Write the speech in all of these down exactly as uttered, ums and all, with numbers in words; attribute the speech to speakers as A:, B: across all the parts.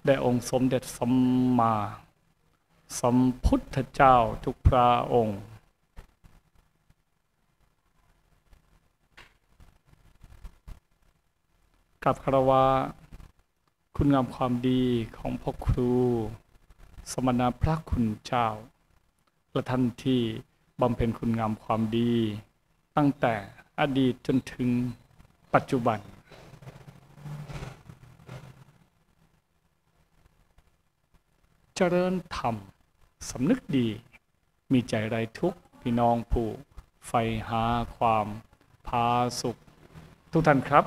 A: แด่องค์สมเด็จสัมมาสัมพุทธเจ้าทุกพระองค์กับคารวะคุณงามความดีของพ่อครูสมณพระคุณเจ้าและท่านที่บำเพ็ญคุณงามความดีตั้งแต่อดีตจนถึงปัจจุบันเจริญธรรมสำนึกดีมีใจไร้ทุกข์พี่น้องผู้ใฝ่หาความผาสุกทุกท่านครับ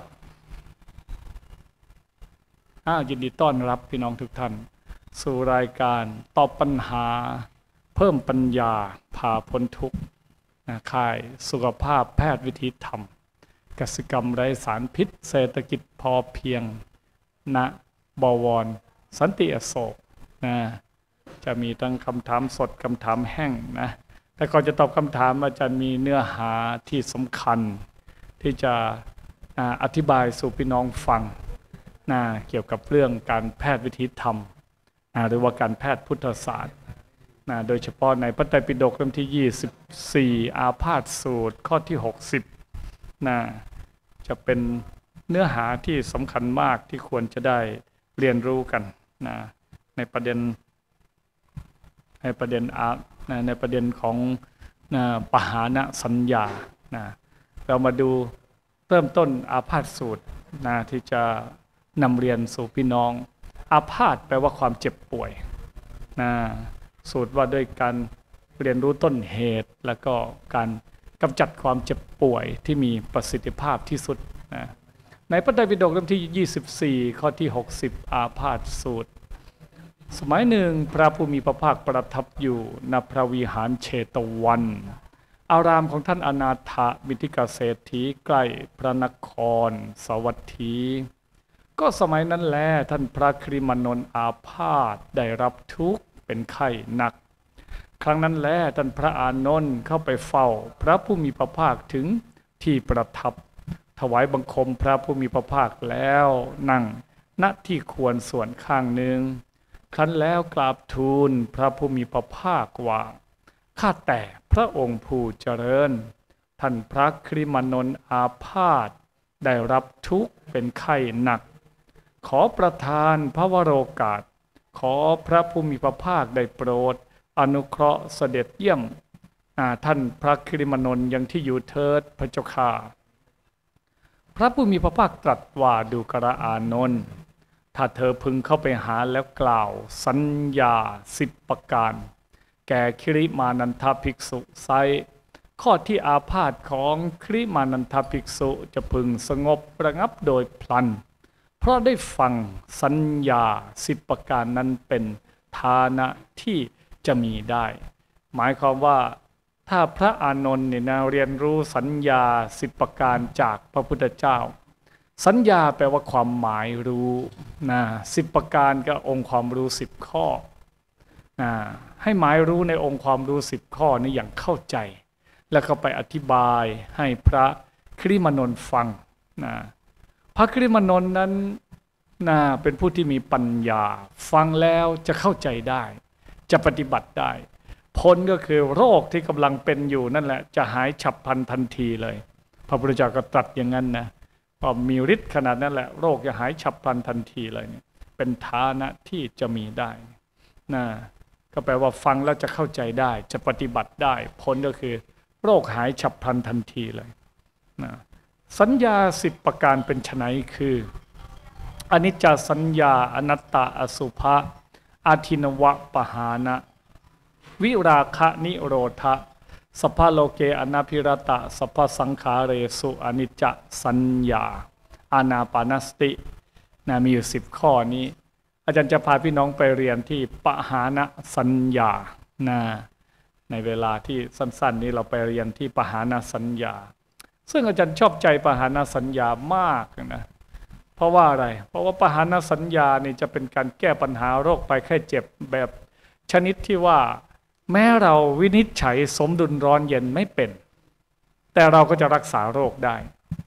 A: อ้าวยินดีต้อนรับพี่น้องทุกท่านสู่รายการตอบปัญหาเพิ่มปัญญาพาพ้นทุกข์นะค่ายสุขภาพแพทย์วิถีธรรมกสิกรรมไร้สารพิษเศรษฐกิจพอเพียงณบวรสันติอโศกนะจะมีทั้งคำถามสดคำถามแห้งนะแต่ก่อนจะตอบคำถามอาจารย์มีเนื้อหาที่สำคัญที่จะอธิบายสู่พี่น้องฟังนะเกี่ยวกับเรื่องการแพทย์วิถีธรรมนะหรือว่าการแพทย์พุทธศาสตร์นะโดยเฉพาะในพระไตรปิฎกเล่มที่ยี่สิบสี่อาพาธสูตรข้อที่หกสิบนะจะเป็นเนื้อหาที่สำคัญมากที่ควรจะได้เรียนรู้กันนะในประเด็นในประเด็นอาในประเด็นของนะปหานะสัญญานะเรามาดูเริ่มต้นอาพาธสูตรนะที่จะนำเรียนสู่พี่น้องอาพาธแปลว่าความเจ็บป่วยนะสูตรว่าด้วยการเรียนรู้ต้นเหตุแล้วก็การกำจัดความเจ็บป่วยที่มีประสิทธิภาพที่สุดนะในพระไตรปิฎกเล่มที่ยี่สิบสี่ข้อที่หกสิบอาพาธสูตรสมัยหนึ่งพระผู้มีพระภาคประทับอยู่ณพระวิหารเชตวันอารามของท่านอนาถบิณฑิกเศรษฐีใกล้พระนครสวัสดีก็สมัยนั้นแลท่านพระคริมานนท์อาพาธได้รับทุกข์เป็นไข้หนักครั้งนั้นแลท่านพระอานนท์เข้าไปเฝ้าพระผู้มีพระภาคถึงที่ประทับถวายบังคมพระผู้มีพระภาคแล้วนั่งณที่ควรส่วนข้างหนึ่งครั้นแล้วกราบทูลพระผู้มีพระภาคว่าข้าแต่พระองค์ผู้เจริญท่านพระคริมานนท์อาพาธได้รับทุกข์เป็นไข้หนักขอประทานพระวโรกาสขอพระผู้มีพระภาคได้โปรดอนุเคราะห์เสด็จเยี่ยมท่านพระคริมานนท์ยังที่อยู่เถิดพระเจ้าข้าพระผู้มีพระภาคตรัสว่าดูกระอานนท์ถ้าเธอพึงเข้าไปหาแล้วกล่าวสัญญาสิบประการแก่คริมานันทภิกษุไซข้อที่อาพาธของคริมานันทภิกษุจะพึงสงบระงับโดยพลันเพราะได้ฟังสัญญาสิบประการนั้นเป็นฐานะที่จะมีได้หมายความว่าถ้าพระอานนท์เนี่ยนะเรียนรู้สัญญาสิบประการจากพระพุทธเจ้าสัญญาแปลว่าความหมายรู้นะสิบประการก็องค์ความรู้สิบข้อนะให้หมายรู้ในองค์ความรู้สิบข้อนี้อย่างเข้าใจแล้วก็ไปอธิบายให้พระคริมานนท์ฟังนะพระคริมานนท์นั้นนะเป็นผู้ที่มีปัญญาฟังแล้วจะเข้าใจได้จะปฏิบัติได้ผลก็คือโรคที่กำลังเป็นอยู่นั่นแหละจะหายฉับพลันทันทีเลยพระพุทธเจ้าก็ตรัสอย่างนั้นนะพอมีฤทธิ์ขนาดนั้นแหละโรคจะหายฉับพลันทันทีเลยเนี่ยเป็นฐานะที่จะมีได้นะก็แปลว่าฟังแล้วจะเข้าใจได้จะปฏิบัติได้ผลก็คือโรคหายฉับพลันทันทีเลยนะสัญญาสิบประการเป็นไฉนคืออนิจจสัญญาอนัตตาอสุภะอาทินวะปหานะวิราคะนิโรธะสัพพโลเกอนาภิรตะสัพพสังขาเรสุอนิจจสัญญาอานาปานสตินะมีอยู่สิบข้อนี้อาจารย์จะพาพี่น้องไปเรียนที่ปหานะสัญญานะในเวลาที่สั้นๆนี้เราไปเรียนที่ปหานะสัญญาซึ่งอาจารย์ชอบใจปหานะสัญญามากนะเพราะว่าอะไรเพราะว่าปหานะสัญญานี่จะเป็นการแก้ปัญหาโรคภัยไข้เจ็บแบบชนิดที่ว่าแม้เราวินิจฉัยสมดุลร้อนเย็นไม่เป็นแต่เราก็จะรักษาโรคได้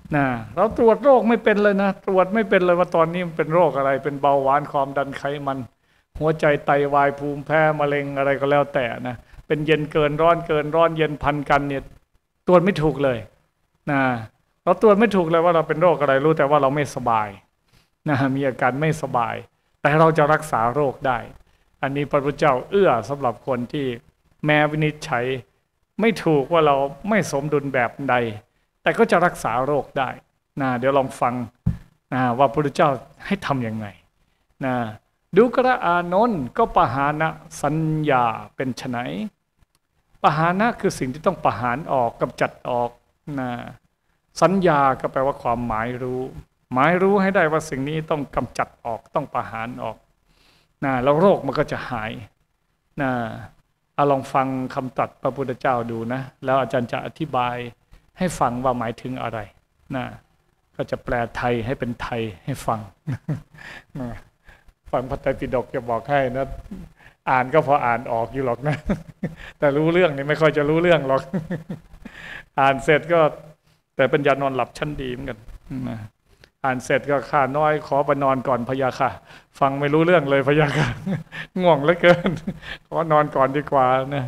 A: นะเราตรวจโรคไม่เป็นเลยนะตรวจไม่เป็นเลยว่าตอนนี้มันเป็นโรคอะไรเป็นเบาหวานความดันไขมันหัวใจไตวายภูมิแพ้มะเร็งอะไรก็แล้วแต่นะเป็นเย็นเกินร้อนเกินร้อนเย็นพันกันเนี่ยตรวจไม่ถูกเลยนะเราตรวจไม่ถูกเลยว่าเราเป็นโรคอะไรรู้แต่ว่าเราไม่สบายนะมีอาการไม่สบายแต่เราจะรักษาโรคได้อันนี้พระพุทธเจ้าเอื้อสำหรับคนที่แม้วินิจฉัยไม่ถูกว่าเราไม่สมดุลแบบใดแต่ก็จะรักษาโรคได้นะเดี๋ยวลองฟังนะว่าพระพุทธเจ้าให้ทำยังไงนะดูกระอานนท์ก็ปหานะสัญญาเป็นไฉนปหานะคือสิ่งที่ต้องประหารออกกำจัดออกนะสัญญาก็แปลว่าความหมายรู้หมายรู้ให้ได้ว่าสิ่งนี้ต้องกำจัดออกต้องประหารออกนะแล้วโรคมันก็จะหายนะเอาลองฟังคำตรัสพระพุทธเจ้าดูนะแล้วอาจารย์จะอธิบายให้ฟังว่าหมายถึงอะไรนะก็จะแปลไทยให้เป็นไทยให้ฟังนะฟังพระไตรปิฎกจะบอกให้นะอ่านก็พออ่านออกอยู่หรอกนะแต่รู้เรื่องนี่ไม่ค่อยจะรู้เรื่องหรอกอ่านเสร็จก็แต่เป็นยานอนหลับชั้นดีเหมือนกันนะอ่านเสร็จก็ข้าน้อยขอไปนอนก่อนพะยาค่ะฟังไม่รู้เรื่องเลยพะยาค่ะง่วงเหลือเกินขอนอนก่อนดีกว่านะ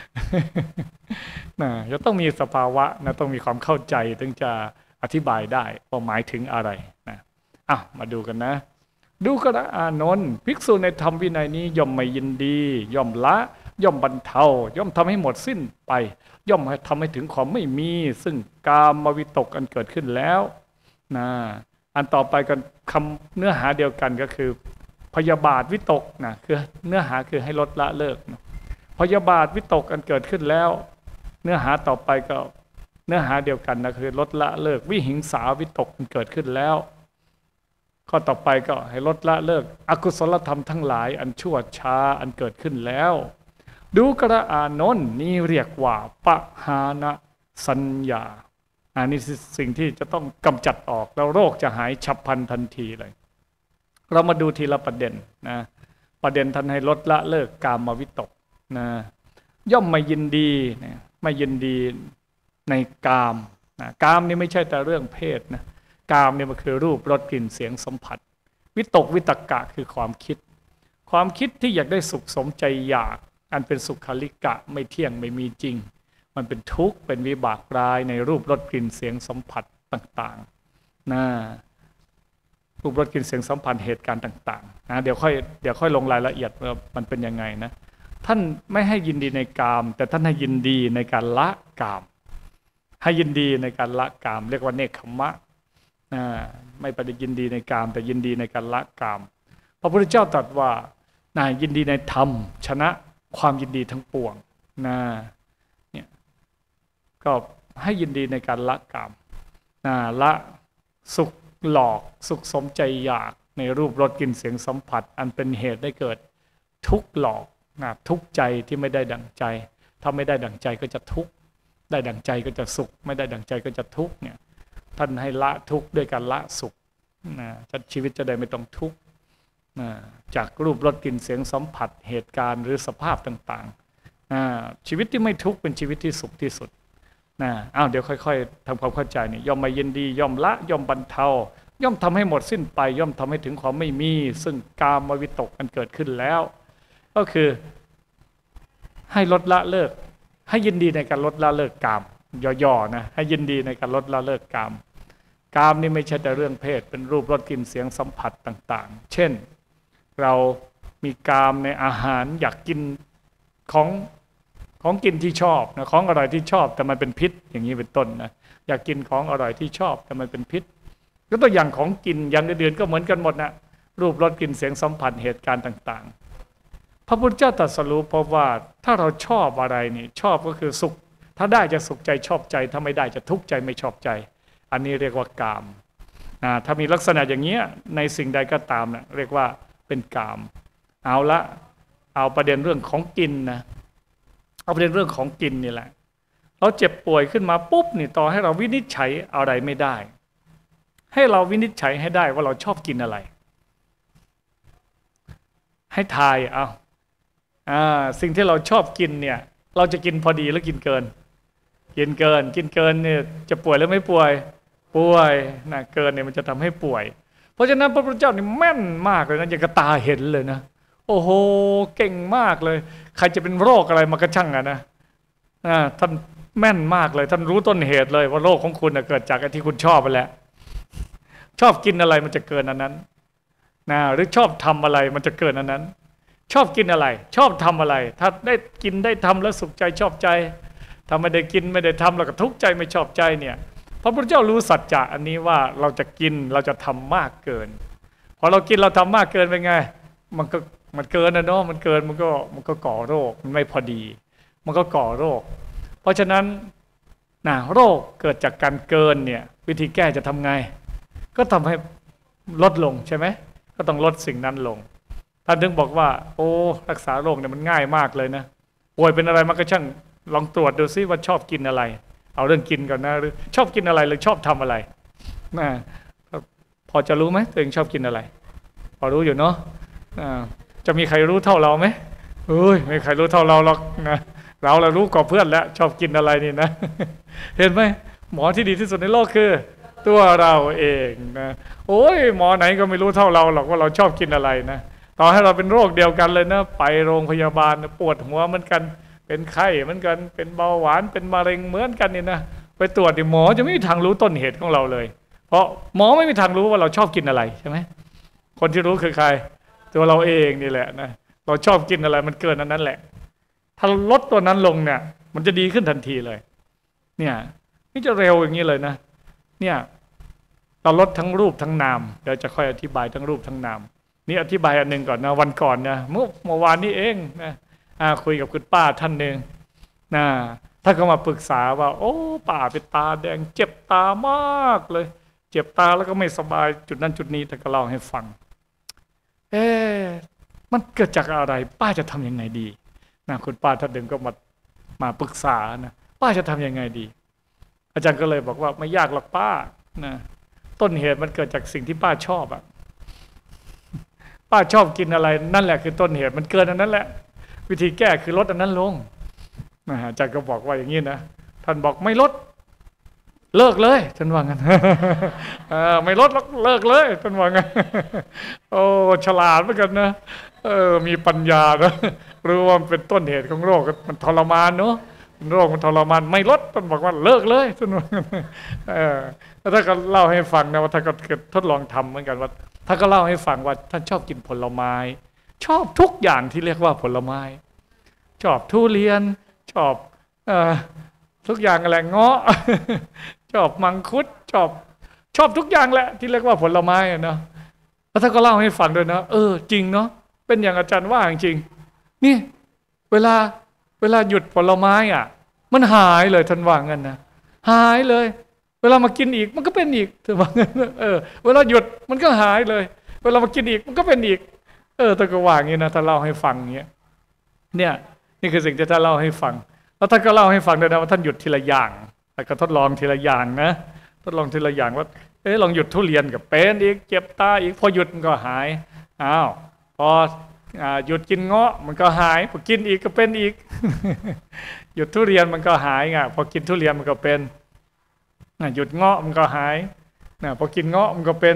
A: นะจะต้องมีสภาวะนะต้องมีความเข้าใจถึงจะอธิบายได้ว่าหมายถึงอะไรนะอ่ะมาดูกันนะดูกระอานนท์ภิกษุในธรรมวินัยนี้ย่อมไม่ยินดีย่อมละย่อมบรรเทาย่อมทำให้หมดสิ้นไปย่อมทำให้ถึงความไม่มีซึ่งกามวิตกอันเกิดขึ้นแล้วนะอันต่อไปกันคำเนื้อหาเดียวกันก็คือพยาบาทวิตกนะคือเนื้อหาคือให้ลดละเลิกนะพยาบาทวิตกอันเกิดขึ้นแล้วเนื้อหาต่อไปก็เนื้อหาเดียวกันนะคือลดละเลิกวิหิงสาวิตกอันเกิดขึ้นแล้วข้อต่อไปก็ให้ลดละเลิกอกุศลธรรมทั้งหลายอันชั่วช้าอันเกิดขึ้นแล้วดูกระอานนท์นี่เรียกว่าปหานะสัญญาอันนี้สิ่งที่จะต้องกำจัดออกแล้วโรคจะหายฉับพลันทันทีเลยเรามาดูทีละประเด็นนะประเด็นท่านให้ลดละเลิกกามวิตกนะย่อมไม่ยินดีนะไม่ยินดีในกามนะกามนี่ไม่ใช่แต่เรื่องเพศนะกามนี่มันคือรูปรสกลิ่นเสียงสัมผัสวิตกวิตกะคือความคิดความคิดที่อยากได้สุขสมใจอยากอันเป็นสุขลิกะไม่เที่ยงไม่มีจริงมันเป็นทุกข์เป็นวิบากร้ายในรูปรสกลิ่นเสียงสัมผัสต่างๆนะรูปรสกลิ่นเสียงสัมผัสเหตุการณ์ต่างๆนะเดี๋ยวค่อยเดี๋ยวค่อยลงรายละเอียดว่ามันเป็นยังไงนะท่านไม่ให้ยินดีในกามแต่ท่านให้ยินดีในการละกามให้ยินดีในการละกามเรียกว่าเนคขมะนะไม่ไปยินดีในกามแต่ยินดีในการละกามพระพุทธเจ้าตรัสว่านะยินดีในธรรมชนะความยินดีทั้งปวงนะเนี่ยก็ให้ยินดีในการละกามนะละสุขหลอกสุขสมใจอยากในรูปรสกลิ่นเสียงสัมผัสอันเป็นเหตุได้เกิดทุกข์หลอกนะทุกข์ใจที่ไม่ได้ดั่งใจถ้าไม่ได้ดั่งใจก็จะทุกข์ได้ดั่งใจก็จะสุขไม่ได้ดั่งใจก็จะทุกข์เนี่ยท่านให้ละทุกข์ด้วยการละสุขนะชีวิตจะได้ไม่ต้องทุกข์นะจากรูปรสกลิ่นเสียงสัมผัสเหตุการณ์หรือสภาพต่างๆนะชีวิตที่ไม่ทุกข์เป็นชีวิตที่สุขที่สุดนะอ้าวเดี๋ยวค่อยๆทำความเข้าใจนี่ย่อมไม่ยินดีย่อมละย่อมบรรเทาย่อมทำให้หมดสิ้นไปย่อมทำให้ถึงความไม่มีซึ่งกามวิตกมันเกิดขึ้นแล้วก็คือให้ลดละเลิกให้ยินดีในการลดละเลิกกามย่อๆนะให้ยินดีในการลดละเลิกกามกามนี่ไม่ใช่แต่เรื่องเพศเป็นรูปรสกลิ่นเสียงสัมผัสต่างๆเช่นเรามีกามในอาหารอยากกินของของกินที่ชอบนะของอร่อยที่ชอบแต่มันเป็นพิษอย่างนี้เป็นต้นนะอยากกินของอร่อยที่ชอบแต่มันเป็นพิษก็ตัวอย่างของกินอย่างอื่นๆก็เหมือนกันหมดนะรูปรสกลิ่นเสียงสัมผัสเหตุการณ์ต่างๆพระพุทธเจ้าตรัสรู้เพราะว่าถ้าเราชอบอะไรนี่ชอบก็คือสุขถ้าได้จะสุขใจชอบใจถ้าไม่ได้จะทุกข์ใจไม่ชอบใจอันนี้เรียกว่ากามนะถ้ามีลักษณะอย่างเงี้ยในสิ่งใดก็ตามนะเรียกว่าเป็นกามเอาละเอาประเด็นเรื่องของกินนะเอาประเด็นเรื่องของกินนี่แหละเราเจ็บป่วยขึ้นมาปุ๊บนี่ต่อให้เราวินิจฉัยอะไรไม่ได้ให้เราวินิจฉัยให้ได้ว่าเราชอบกินอะไรให้ทายเอาอ่าสิ่งที่เราชอบกินเนี่ยเราจะกินพอดีหรือกินเกินกินเกินกินเกินเนี่ยจะป่วยหรือไม่ป่วยป่วยนะเกินเนี่ยมันจะทำให้ป่วยเพราะฉะนั้นพระพุทธเจ้านี่แม่นมากเลยนะอย่างกระตาเห็นเลยนะโอ้โหเก่งมากเลยใครจะเป็นโรคอะไรมากระช่างอะนะท่านแม่นมากเลยท่านรู้ต้นเหตุเลยว่าโรคของคุณเกิดจากไอ้ที่คุณชอบไปแล้วชอบกินอะไรมันจะเกินอันนั้นนะหรือชอบทำอะไรมันจะเกินอันนั้นชอบกินอะไรชอบทำอะไรถ้าได้กินได้ทำแล้วสุขใจชอบใจถ้าไม่ได้กินไม่ได้ทำแล้วก็ทุกข์ใจไม่ชอบใจเนี่ยพระพุทธเจ้ารู้สัจจะอันนี้ว่าเราจะกินเราจะทำมากเกินพอเรากินเราทำมากเกินเป็นไงมันก็มันเกินนะเนาะมันเกินมันก็มันก็ก่อโรคมันไม่พอดีมันก็ก่อโรคเพราะฉะนั้นนะโรคเกิดจากการเกินเนี่ยวิธีแก้จะทำไงก็ทำให้ลดลงใช่ไหมก็ต้องลดสิ่งนั้นลงท่านถึงบอกว่าโอ้รักษาโรคเนี่ยมันง่ายมากเลยนะป่วยเป็นอะไรมันก็ช่างลองตรวจดูซิว่าชอบกินอะไรเอาเรื่องกินก่อนนะหรือชอบกินอะไรหรือชอบทำอะไรนะพอจะรู้ไหมตัวเองชอบกินอะไรพอรู้อยู่เนาะจะมีใครรู้เท่าเราไหมเฮ้ยไม่มีใครรู้เท่าเราหรอกนะเราเรารู้กว่าเพื่อนแล้วชอบกินอะไรนี่นะเห็นไหมหมอที่ดีที่สุดในโลกคือตัวเราเองนะโอ้ยหมอไหนก็ไม่รู้เท่าเราหรอกว่าเราชอบกินอะไรนะต่อให้เราเป็นโรคเดียวกันเลยนะไปโรงพยาบาลปวดหัวเหมือนกันเป็นไข้เหมือนกันเป็นเบาหวานเป็นมะเร็งเหมือนกันนี่นะไปตรวจดิหมอจะไม่มีทางรู้ต้นเหตุของเราเลยเพราะหมอไม่มีทางรู้ว่าเราชอบกินอะไรใช่ไหมคนที่รู้คือใครตัวเราเองนี่แหละนะเราชอบกินอะไรมันเกินอันนั้นแหละถ้าลดตัวนั้นลงเนี่ยมันจะดีขึ้นทันทีเลยเนี่ยนี่จะเร็วอย่างนี้เลยนะเนี่ยเราลดทั้งรูปทั้งนามเดี๋ยวจะค่อยอธิบายทั้งรูปทั้งนามนี่อธิบายอันหนึ่งก่อนนะวันก่อนนะเมื่อเมื่อวานนี้เองนะคุยกับคุณป้าท่านหนึ่งนะท่านก็มาปรึกษาว่าโอ้ป้าเป็นตาแดงเจ็บตามากเลยเจ็บตาแล้วก็ไม่สบายจุดนั้นจุดนี้ท่านก็เล่าให้ฟังเอ๊ะมันเกิดจากอะไรป้าจะทำยังไงดีนะคุณป้าท่านหนึ่งก็มามาปรึกษานะป้าจะทำยังไงดีอาจารย์ก็เลยบอกว่าไม่ยากหรอกป้านะต้นเหตุมันเกิดจากสิ่งที่ป้าชอบอะป้าชอบกินอะไรนั่นแหละคือต้นเหตุมันเกินอันนั้นแหละวิธีแก้คือลดอันนั้นลงนะอาจารย์ก็บอกว่าอย่างนี้นะท่านบอกไม่ลดเลิกเลยท่านว่างั้นไม่ลดเลิกเลยท่านว่างั้นโอ้ฉลาดเหมือนกันนะเออมีปัญญานะรู้ว่ามันเป็นต้นเหตุของโรคมันทรมานเนาะโรคมันทรมานไม่ลดท่านบอกว่าเลิกเลยท่านว่าเออแล้วท่านก็เล่าให้ฟังนะว่าท่านก็ทดลองทำเหมือนกันว่าท่านก็เล่าให้ฟังว่าท่านชอบกินผลไม้ชอบทุกอย่างที่เรียกว่าผลไม้ชอบทุเรียนชอบเอ่อทุกอย่างอะไรเงาะชอบมังคุดชอบชอบทุกอย่างแหละที่เรียกว่าผลไม้เนาะแล้วท่านก็เล่าให้ฟังด้วยนะเออจริงเนาะเป็นอย่างอาจารย์ว่าจริงนี่เวลาเวลาหยุดผลไม้อ่ะมันหายเลยท่านว่างั้นนะหายเลยเวลามากินอีกมันก็เป็นอีกท่านว่างั้นเออเวลาหยุดมันก็หายเลยเวลามากินอีกมันก็เป็นอีกเออท่านก็ว่าอย่างนี้นะท่านเล่าให้ฟังอย่างเงี้ยเนี่ยนี่คือสิ่งที่ท่านเล่าให้ฟังแล้วท่านก็เล่าให้ฟังด้วยนะว่าท่านหยุดทีละอย่างแล้วก็ทดลองทีละอย่างนะทดลองทีละอย่างว่าเอ๊ะลองหยุดทุเรียนกับเป็นอีกเจ็บตาอีกพอหยุดมันก็หายอ้าวพอหยุดกินเงาะมันก็หายพอกินอีกก็เป็นอีกหยุดทุเรียนมันก็หายไงพอกินทุเรียนมันก็เป็นหยุดเงาะมันก็หายพอกินเงาะมันก็เป็น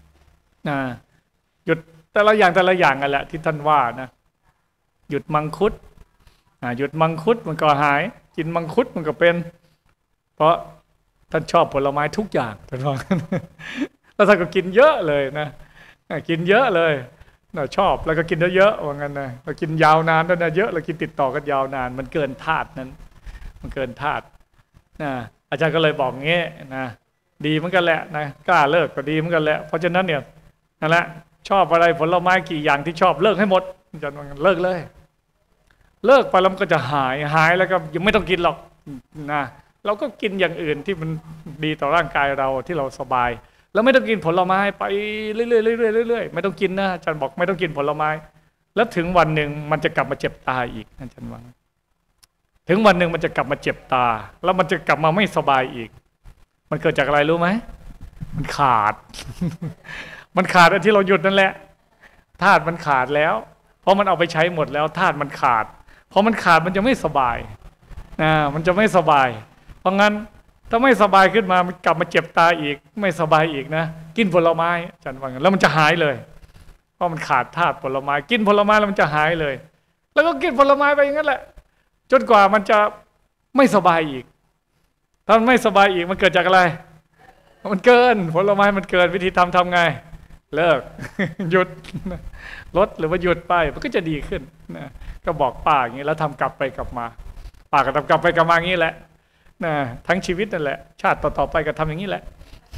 A: หยุดแต่ละอย่างแต่ละอย่างกันแหละที่ท่านว่านะหยุดมังคุดหยุดมังคุดมันก็หายกินมังคุดมันก็เป็นเพราะท่านชอบผลไม้ทุกอย่างท่านว่าแล้วท่านก็กินเยอะเลยนะกินเยอะเลยเราชอบแล้วก็กินเยอะๆว่างั้นนะเรากินยาวนานด้วยนะเยอะเรากินติดต่อกันยาวนานมันเกินธาตุนั้นมันเกินธาตุนะอาจารย์ก็เลยบอกงี้นะดีเหมือนกันแหละนะกล้าเลิกก็ดีเหมือนกันแหละเพราะฉะนั้นเนี่ยนั่นแหละชอบอะไรผลไม้กี่อย่างที่ชอบเลิกให้หมดอาจารย์ว่างั้นเลิกเลยเลิกไปแล้วมันก็จะหายหายแล้วก็ยังไม่ต้องกินหรอกนะเราก็กินอย่างอื่นที่มันดีต่อร่างกายเราที่เราสบายแล้วไม่ต้องกินผลไม้ไปเรื่อยๆเรื่อยๆเรื่อยๆไม่ต้องกินนะอาจารย์บอกไม่ต้องกินผลไม้แล้วถึงวันหนึ่งมันจะกลับมาเจ็บตาอีกอาจารย์ว่าถึงวันหนึ่งมันจะกลับมาเจ็บตาแล้วมันจะกลับมาไม่สบายอีกมันเกิดจากอะไรรู้ไหมมันขาด มันขาดอันที่เราหยุดนั่นแหละธาตุมันขาดแล้วเพราะมันเอาไปใช้หมดแล้วธาตุมันขาดพอมันขาดมันจะไม่สบายนะมันจะไม่สบายเพราะงั้นถ้าไม่สบายขึ้นมามันกลับมาเจ็บตาอีกไม่สบายอีกนะกินผลไม้อาจารย์ว่างั้นแล้วมันจะหายเลยเพราะมันขาดธาตุผลไม้กินผลไม้แล้วมันจะหายเลย แล้วก็กินผลไม้ไปอย่างนั้นแหละจนกว่ามันจะไม่สบายอีกถ้ามันไม่สบายอีกมันเกิดจากอะไรมันเกินผลไม้มันเกินวิธีทำทำไงเลิก หยุดลดหรือว่าหยุดไปมันก็จะดีขึ้นนะก็บอกป้าอย่างนี้แล้วทำกลับไปกลับมาป้าก็ทำกลับไปกลับมาอย่างนี้แหละนะทั้งชีวิตนั่นแหละชาติต่อๆไปก็ทำอย่างนี้แหละ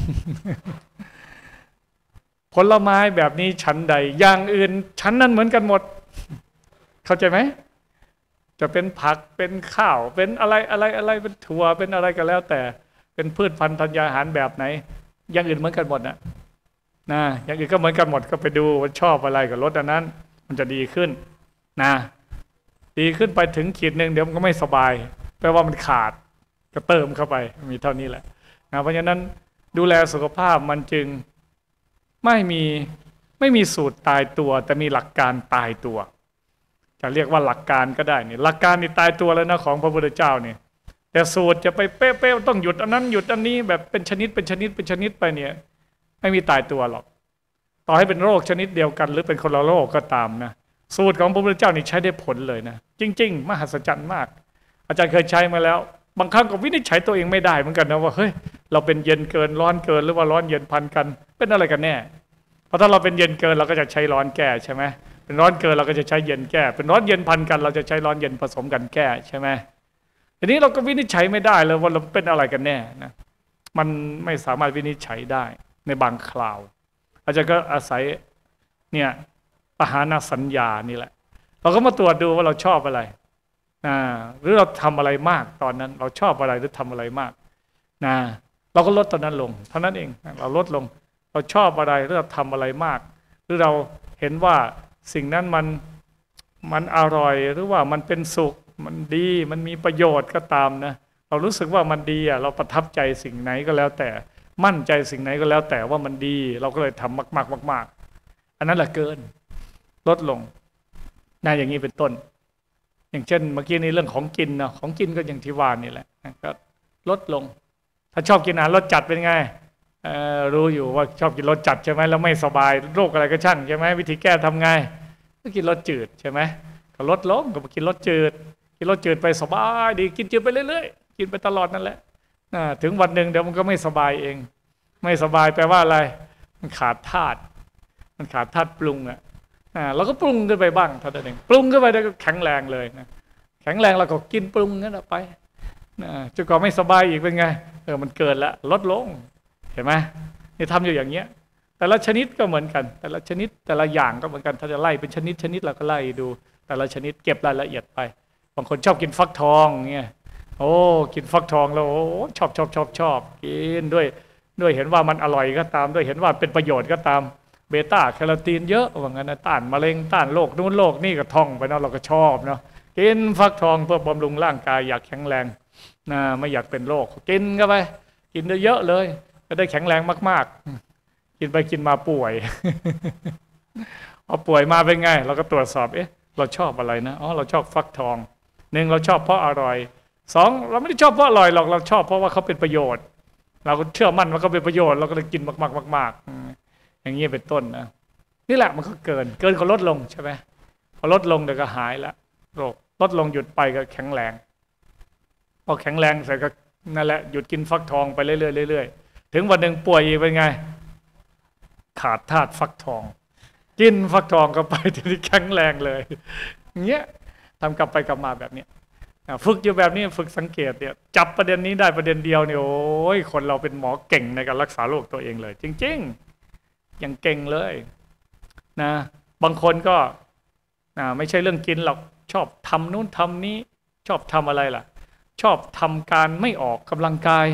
A: ผลไม้แบบนี้ชั้นใดอย่างอื่นชั้นนั้นเหมือนกันหมดเข้าใจไหมจะเป็นผักเป็นข้าวเป็นอะไรอะไรอะไรเป็นถั่วเป็นอะไรก็แล้ว แต่เป็นพืชพันธุ์ธัญญาหารแบบไหนอย่างอื่นเหมือนกันหมดนะนะอย่างอื่นก็เหมือนกันหมดก็ไปดูว่าชอบอะไรกับรสอันนั้นมันจะดีขึ้นนะดีขึ้นไปถึงขีดหนึ่งเดี๋ยวมันก็ไม่สบายแปลว่ามันขาดก็เติมเข้าไปมีเท่านี้แหละนะเพราะฉะนั้นดูแลสุขภาพมันจึงไม่มีไม่มีสูตรตายตัวแต่มีหลักการตายตัวจะเรียกว่าหลักการก็ได้นี่หลักการนี่ตายตัวแล้วนะของพระพุทธเจ้านี่แต่สูตรจะไปเป๊ะๆต้องหยุดอันนั้นหยุดอันนี้แบบเป็นชนิดเป็นชนิดเป็นชนิดไปเนี่ยไม่มีตายตัวหรอกต่อให้เป็นโรคชนิดเดียวกันหรือเป็นคนละโรคก็ตามนะสูตรของพระพุทธเจ้านี่ใช้ได้ผลเลยนะจริงๆมหัศจรรย์มากอาจารย์เคยใช้มาแล้วบางครั้งก็วินิจฉัยตัวเองไม่ได้เหมือนกันนะว่าเฮ้ยเราเป็นเย็นเกินร้อนเกินหรือว่าร้อนเย็นพันกันเป็นอะไรกันแน่เพราะถ้าเราเป็นเย็นเกินเราก็จะใช้ร้อนแก้ใช่ไหมเป็นร้อนเกินเราก็จะใช้เย็นแก้เป็นร้อนเย็นพันกันเราจะใช้ร้อนเย็นผสมกันแก้ใช่ไหมทีนี้เราก็วินิจฉัยไม่ได้เลยว่าเราเป็นอะไรกันแน่นะมันไม่สามารถวินิจฉัยได้ในบางคราวอาจารย์ก็อาศัยเนี่ยปหานสัญญานี่แหละเราก็มาตรวจดูว่าเราชอบอะไรนะหรือเราทำอะไรมากตอนนั้นเราชอบอะไรหรือทำอะไรมากนะเราก็ลดตอนนั้นลงเท่านั้นเองเราลดลงเราชอบอะไรหรือเราทำอะไรมากหรือเราเห็นว่าสิ่งนั้นมันมันอร่อยหรือว่ามันเป็นสุขมันดีมันมีประโยชน์ก็ตามนะเรารู้สึกว่ามันดีอ่ะเราประทับใจสิ่งไหนก็แล้วแต่มั่นใจสิ่งไหนก็แล้วแต่ว่ามันดีเราก็เลยทำมากๆมากๆอันนั้นแหละเกินลดลงน่าอย่างนี้เป็นต้นอย่างเช่นเมื่อกี้นี้เรื่องของกินนะของกินก็อย่างที่ว่านี่แหละก็ลดลงถ้าชอบกินอาหารรสจัดเป็นไงรู้อยู่ว่าชอบกินรสจัดใช่ไหมแล้วไม่สบายโรคอะไรก็ช่างใช่ไหมวิธีแก้ทำไงก็กินรสจืดใช่ไหมก็ลดลงก็กินรสจืดกินรสจืดไปสบายดีกินจืดไปเรื่อยๆกินไปตลอดนั่นแหละถึงวันหนึ่งเดี๋ยวมันก็ไม่สบายเองไม่สบายแปลว่าอะไรมันขาดธาตุมันขาดธาตุปรุงอ่ะเราก็ปรุงขึ้นไปบ้างเท่านั้นเองปรุงขึ้นไปแล้วก็แข็งแรงเลยนะแข็งแรงเราก็กินปรุงงั้นไปจนกว่าไม่สบายอีกเป็นไงเออมันเกินแล้วลดลงเห็นไหมนี่ทำอยู่อย่างเงี้ยแต่ละชนิดก็เหมือนกันแต่ละชนิดแต่ละอย่างก็เหมือนกันถ้าจะไล่เป็นชนิดชนิดเราก็ไล่ดูแต่ละชนิดเก็บรายละเอียดไปบางคนชอบกินฟักทองเงี้ยโอ้กินฟักทองแล้วโอ้ชอบชอบชอบชอบกินด้วยด้วยเห็นว่ามันอร่อยก็ตามด้วยเห็นว่าเป็นประโยชน์ก็ตามเบต้าแคโรทีนเยอะว่างั้นนะต้านมะเร็งต้านโรคนู้นโรคนี่ก็ท่องไปเนาะเราก็ชอบเนาะกินฟักทองเพื่อบำรุงร่างกายอยากแข็งแรงนะไม่อยากเป็นโรคกินเข้าไปกินเยอะเลยจะได้แข็งแรงมากๆกินไปกินมาป่วยพอป่วยมาเป็นไงเราก็ตรวจสอบเอ๊ะเราชอบอะไรนะอ๋อเราชอบฟักทองหนึ่งเราชอบเพราะอร่อยสองเราไม่ได้ชอบเพราะอร่อยหรอกเราชอบเพราะว่าเขาเป็นประโยชน์เราก็เชื่อมั่นว่าเขาเป็นประโยชน์เราก็เลยกินมากๆมากๆอย่างนี้เป็นต้นนะนี่แหละมันก็เกินเกินก็ลดลงใช่ไหมพอลดลงเดี๋ยวก็หายละโรคลดลงหยุดไปก็แข็งแรงพอแข็งแรงเสร็จก็นั่นแหละหยุดกินฟักทองไปเรื่อยๆเรื่อยๆถึงวันหนึ่งป่วยอีกเป็นไงขาดธาตุฟักทองกินฟักทองก็ไปทีนี้แข็งแรงเลยอย่างเงี้ยทำกลับไปกลับมาแบบนี้ฝึกอยู่แบบนี้ฝึกสังเกตเนี่ยจับประเด็นนี้ได้ประเด็นเดียวเนี่ยโอ้ยคนเราเป็นหมอเก่งในการรักษาโรคตัวเองเลยจริงๆอย่างเก่งเลยนะบางคนก็นะไม่ใช่เรื่องกินหรอกชอบทำนู้นทำนี้ชอบทำอะไรล่ะชอบทำการไม่ออกกำลังกาย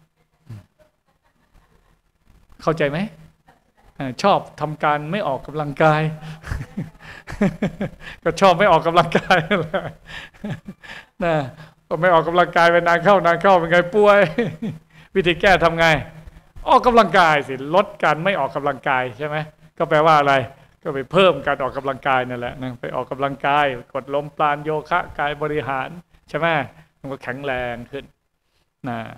A: เข้าใจไหมชอบทำการไม่ออกกำลังกายก็ชอบไม่ออกกำลังกายเลยนะก็ไม่ออกกำลังกายไปนานเข้านานเข้าเป็นไงป่วยวิธีแก้ทำไงออกกำลังกายสิลดการไม่ออกกำลังกายใช่ไหมก็แปลว่าอะไรก็ไปเพิ่มการออกกำลังกายนั่นแหละนะไปออกกำลังกายกดลมปราณโยคะกายบริหารใช่ไหมมันก็แข็งแรงขึ้นนะ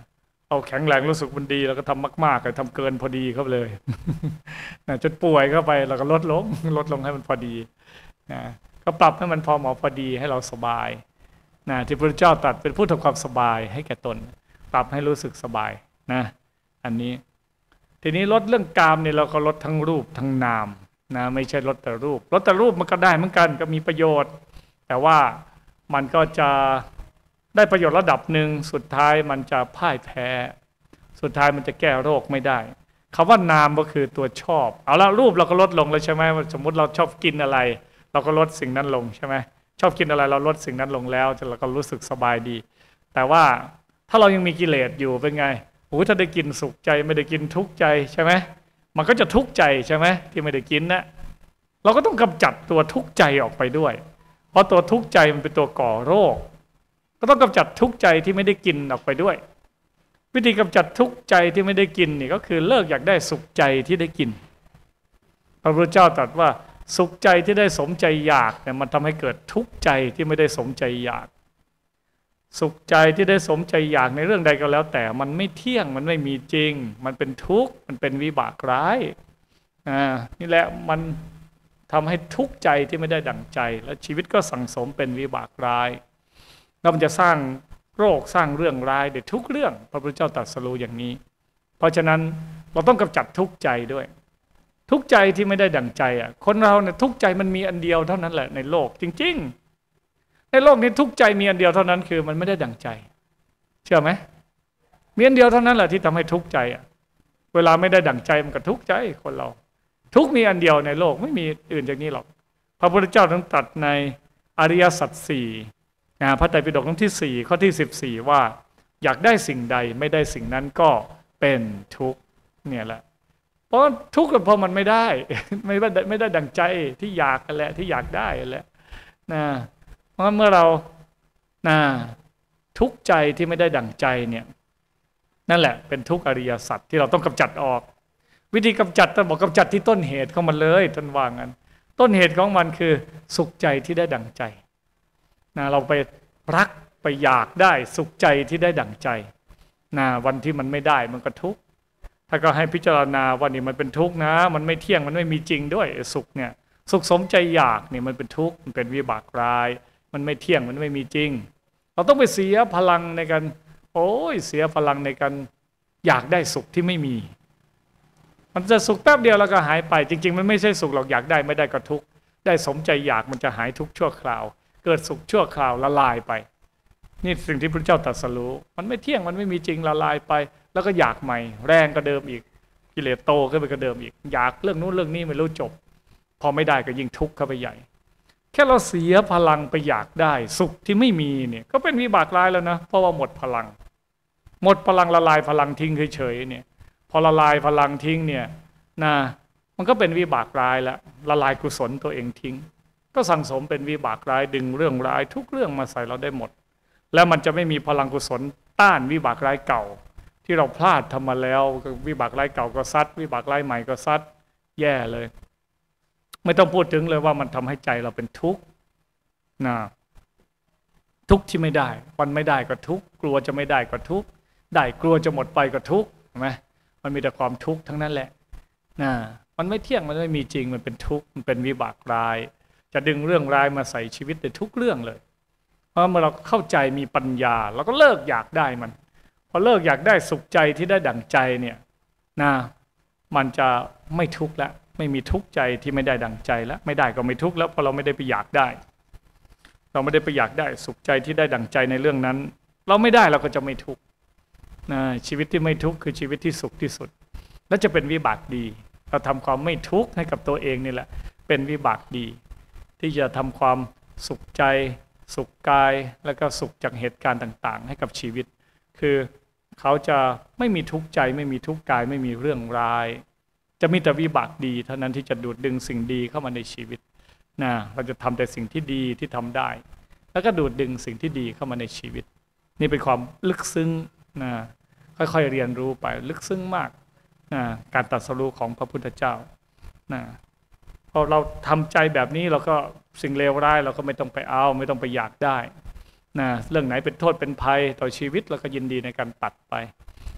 A: เราแข็งแรงรู้สึกมันดีเราก็ทำมากๆเลยทำเกินพอดีเข้าไปเลยนะจนป่วยเข้าไปเราก็ลดลงลดลงให้มันพอดีนะก็ปรับให้มันพอเหมาะพอดีให้เราสบายนะที่พระพุทธเจ้าตรัสเป็นผู้ทำความสบายให้แก่ตนปรับให้รู้สึกสบายนะอันนี้ทีนี้ลดเรื่องกามเนี่ยเราก็ลดทั้งรูปทั้งนามนะไม่ใช่ลดแต่รูปลดแต่รูปมันก็ได้เหมือนกันก็มีประโยชน์ แต่ว่ามันก็จะได้ประโยชน์ระดับหนึ่งสุดท้ายมันจะพ่ายแพ้สุดท้ายมันจะแก้โรคไม่ได้คำว่านามก็คือตัวชอบเอาละรูปเราก็ลดลงแล้วใช่ไหมสมมุติเราชอบกินอะไรเราก็ลดสิ่งนั้นลงใช่ไหมชอบกินอะไรเราลดสิ่งนั้นลงแล้วเราก็รู้สึกสบายดีแต่ว่าถ้าเรายังมีกิเลสอยู่เป็นไงโอ้ถ้าได้กินสุขใจไม่ได้กินทุกข์ใจใช่ไหมมันก็จะทุกข์ใจใช่ไหมที่ไม่ได้กินนะเราก็ต้องกำจัดตัวทุกข์ใจออกไปด้วยเพราะตัวทุกข์ใจมันเป็นตัวก่อโรคก็ต้องกำจัดทุกข์ใจที่ไม่ได้กินออกไปด้วยวิธีกำจัดทุกข์ใจที่ไม่ได้กินนี่ก็คือเลิกอยากได้สุขใจที่ได้กินพระพุทธเจ้าตรัสว่าสุขใจที่ได้สมใจอยากเนี่ยมันทำให้เกิดทุกข์ใจที่ไม่ได้สมใจอยากสุขใจที่ได้สมใจอยากในเรื่องใดก็แล้วแต่มันไม่เที่ยงมันไม่มีจริงมันเป็นทุกข์มันเป็นวิบากร้ายอ่านี่แหละมันทำให้ทุกข์ใจที่ไม่ได้ดั่งใจแล้วชีวิตก็สั่งสมเป็นวิบากร้ายแล้วมันจะสร้างโรคสร้างเรื่องร้ายในทุกเรื่องพระพุทธเจ้าตรัสรู้อย่างนี้เพราะฉะนั้นเราต้องกำจัดทุกข์ใจด้วยทุกข์ใจที่ไม่ได้ดั่งใจอ่ะคนเราเนี่ยทุกข์ใจมันมีอันเดียวเท่านั้นแหละในโลกจริงๆในโลกนี้ทุกข์ใจมีอันเดียวเท่านั้นคือมันไม่ได้ดั่งใจเชื่อไหมมีอันเดียวเท่านั้นแหละที่ทำให้ทุกข์ใจอ่ะเวลาไม่ได้ดั่งใจมันก็ทุกข์ใจคนเราทุกมีอันเดียวในโลกไม่มีอื่นจากนี้หรอกพระพุทธเจ้าทั้งตรัสในอริยสัจสี่พระไตรปิฎกเล่มที่สี่ข้อที่สิบสี่ว่าอยากได้สิ่งใดไม่ได้สิ่งนั้นก็เป็นทุกข์เนี่ยแหละเพราะทุกข์ก็เพราะมันไม่ได้ไม่ได้ไม่ได้ดั่งใจที่อยากกันแหละที่อยากได้แหละนะเพราะเมื่อเรานะทุกข์ใจที่ไม่ได้ดั่งใจเนี่ยนั่นแหละเป็นทุกข์อริยสัจที่เราต้องกำจัดออกวิธีกำจัดท่านบอกกำจัดที่ต้นเหตุของมันเลยท่านว่างั้นต้นเหตุของมันคือสุขใจที่ได้ดั่งใจนะเราไปรักไปอยากได้สุขใจที่ได้ดั่งใจนะวันที่มันไม่ได้มันก็ทุกข์ถ้าก็ให้พิจารณาว่านี่มันเป็นทุกข์นะมันไม่เที่ยงมันไม่มีจริงด้วยสุขเนี่ยสุขสมใจอยากนี่มันเป็นทุกข์มันเป็นวิบากร้ายมันไม่เที่ยงมันไม่มีจริงเราต้องไปเสียพลังในการโอ้ยเสียพลังในการอยากได้สุขที่ไม่มีมันจะสุขแป๊บเดียวแล้วก็หายไปจริงๆมันไม่ใช่สุขหรอกอยากได้ไม่ได้ก็ทุกข์ได้สมใจอยากมันจะหายทุกข์ชั่วคราวเกิดสุขชั่วคราวละลายไปนี่สิ่งที่พระเจ้าตรัสรู้มันไม่เที่ยงมันไม่มีจริงละลายไปแล้วก็อยากใหม่แรงก็เดิมอีกกิเลสโตขึ้นไปก็เดิมอีกอยากเรื่องนู้นเรื่องนี้ไม่รู้จบพอไม่ได้ก็ยิ่งทุกข์เข้าไปใหญ่แค่เราเสียพลังไปอยากได้สุขที่ไม่มีเนี่ยก็เป็นวิบากร้ายแล้วนะเพราะว่าหมดพลังหมดพลังละลายพลังทิ้งเฉยๆเนี่ยพอละลายพลังทิ้งเนี่ยนะมันก็เป็นวิบากร้ายแล้วละลายกุศลตัวเองทิ้งก็สั่งสมเป็นวิบากร้ายดึงเรื่องร้ายทุกเรื่องมาใส่เราได้หมดแล้วมันจะไม่มีพลังกุศลต้านวิบากร้ายเก่าที่เราพลาดทำมาแล้ววิบากร้ายเก่าก็ซัดวิบากร้ายใหม่ก็ซัดแย่เลยไม่ต้องพูดถึงเลยว่ามันทำให้ใจเราเป็นทุกข์นะทุกข์ที่ไม่ได้วันไม่ได้ก็ทุกข์กลัวจะไม่ได้ก็ทุกข์ได้กลัวจะหมดไปก็ทุกข์ใช่ไหมมันมีแต่ความทุกข์ทั้งนั้นแหละนะมันไม่เที่ยงมันไม่มีจริงมันเป็นทุกข์มันเป็นวิบากร้ายจะดึงเรื่องร้ายมาใส่ชีวิตในทุกเรื่องเลยเพราะเมื่อเราเข้าใจมีปัญญาเราก็เลิกอยากได้มันพอเลิกอยากได้สุขใจที่ได้ดั่งใจเนี่ยนะมันจะไม่ทุกข์แล้วไม่มีทุกข์ใจที่ไม่ได้ดั่งใจแล้วไม่ได้ก็ไม่ทุกข์แล้วเพราะเราไม่ได้ไปอยากได้เราไม่ได้ไปอยากได้สุขใจที่ได้ดั่งใจในเรื่องนั้นเราไม่ได้เราก็จะไม่ทุกข์นะชีวิตที่ไม่ทุกข์คือชีวิตที่สุขที่สุดและจะเป็นวิบากดีเราทำความไม่ทุกข์ให้กับตัวเองนี่แหละเป็นวิบากดีที่จะทำความสุขใจสุขกายแล้วก็สุขจากเหตุการณ์ต่างๆให้กับชีวิตคือเขาจะไม่มีทุกข์ใจไม่มีทุกข์กายไม่มีเรื่องร้ายจะมีแต่วิบากดีเท่านั้นที่จะดูดดึงสิ่งดีเข้ามาในชีวิตนะเราจะทำแต่สิ่งที่ดีที่ทำได้แล้วก็ดูดดึงสิ่งที่ดีเข้ามาในชีวิตนี่เป็นความลึกซึ้งนะค่อยๆเรียนรู้ไปลึกซึ้งมากนะการตรัสรู้ของพระพุทธเจ้านะพอเราทำใจแบบนี้เราก็สิ่งเลวร้ายเราก็ไม่ต้องไปเอาไม่ต้องไปอยากได้นะเรื่องไหนเป็นโทษเป็นภัยต่อชีวิตเราก็ยินดีในการตัดไป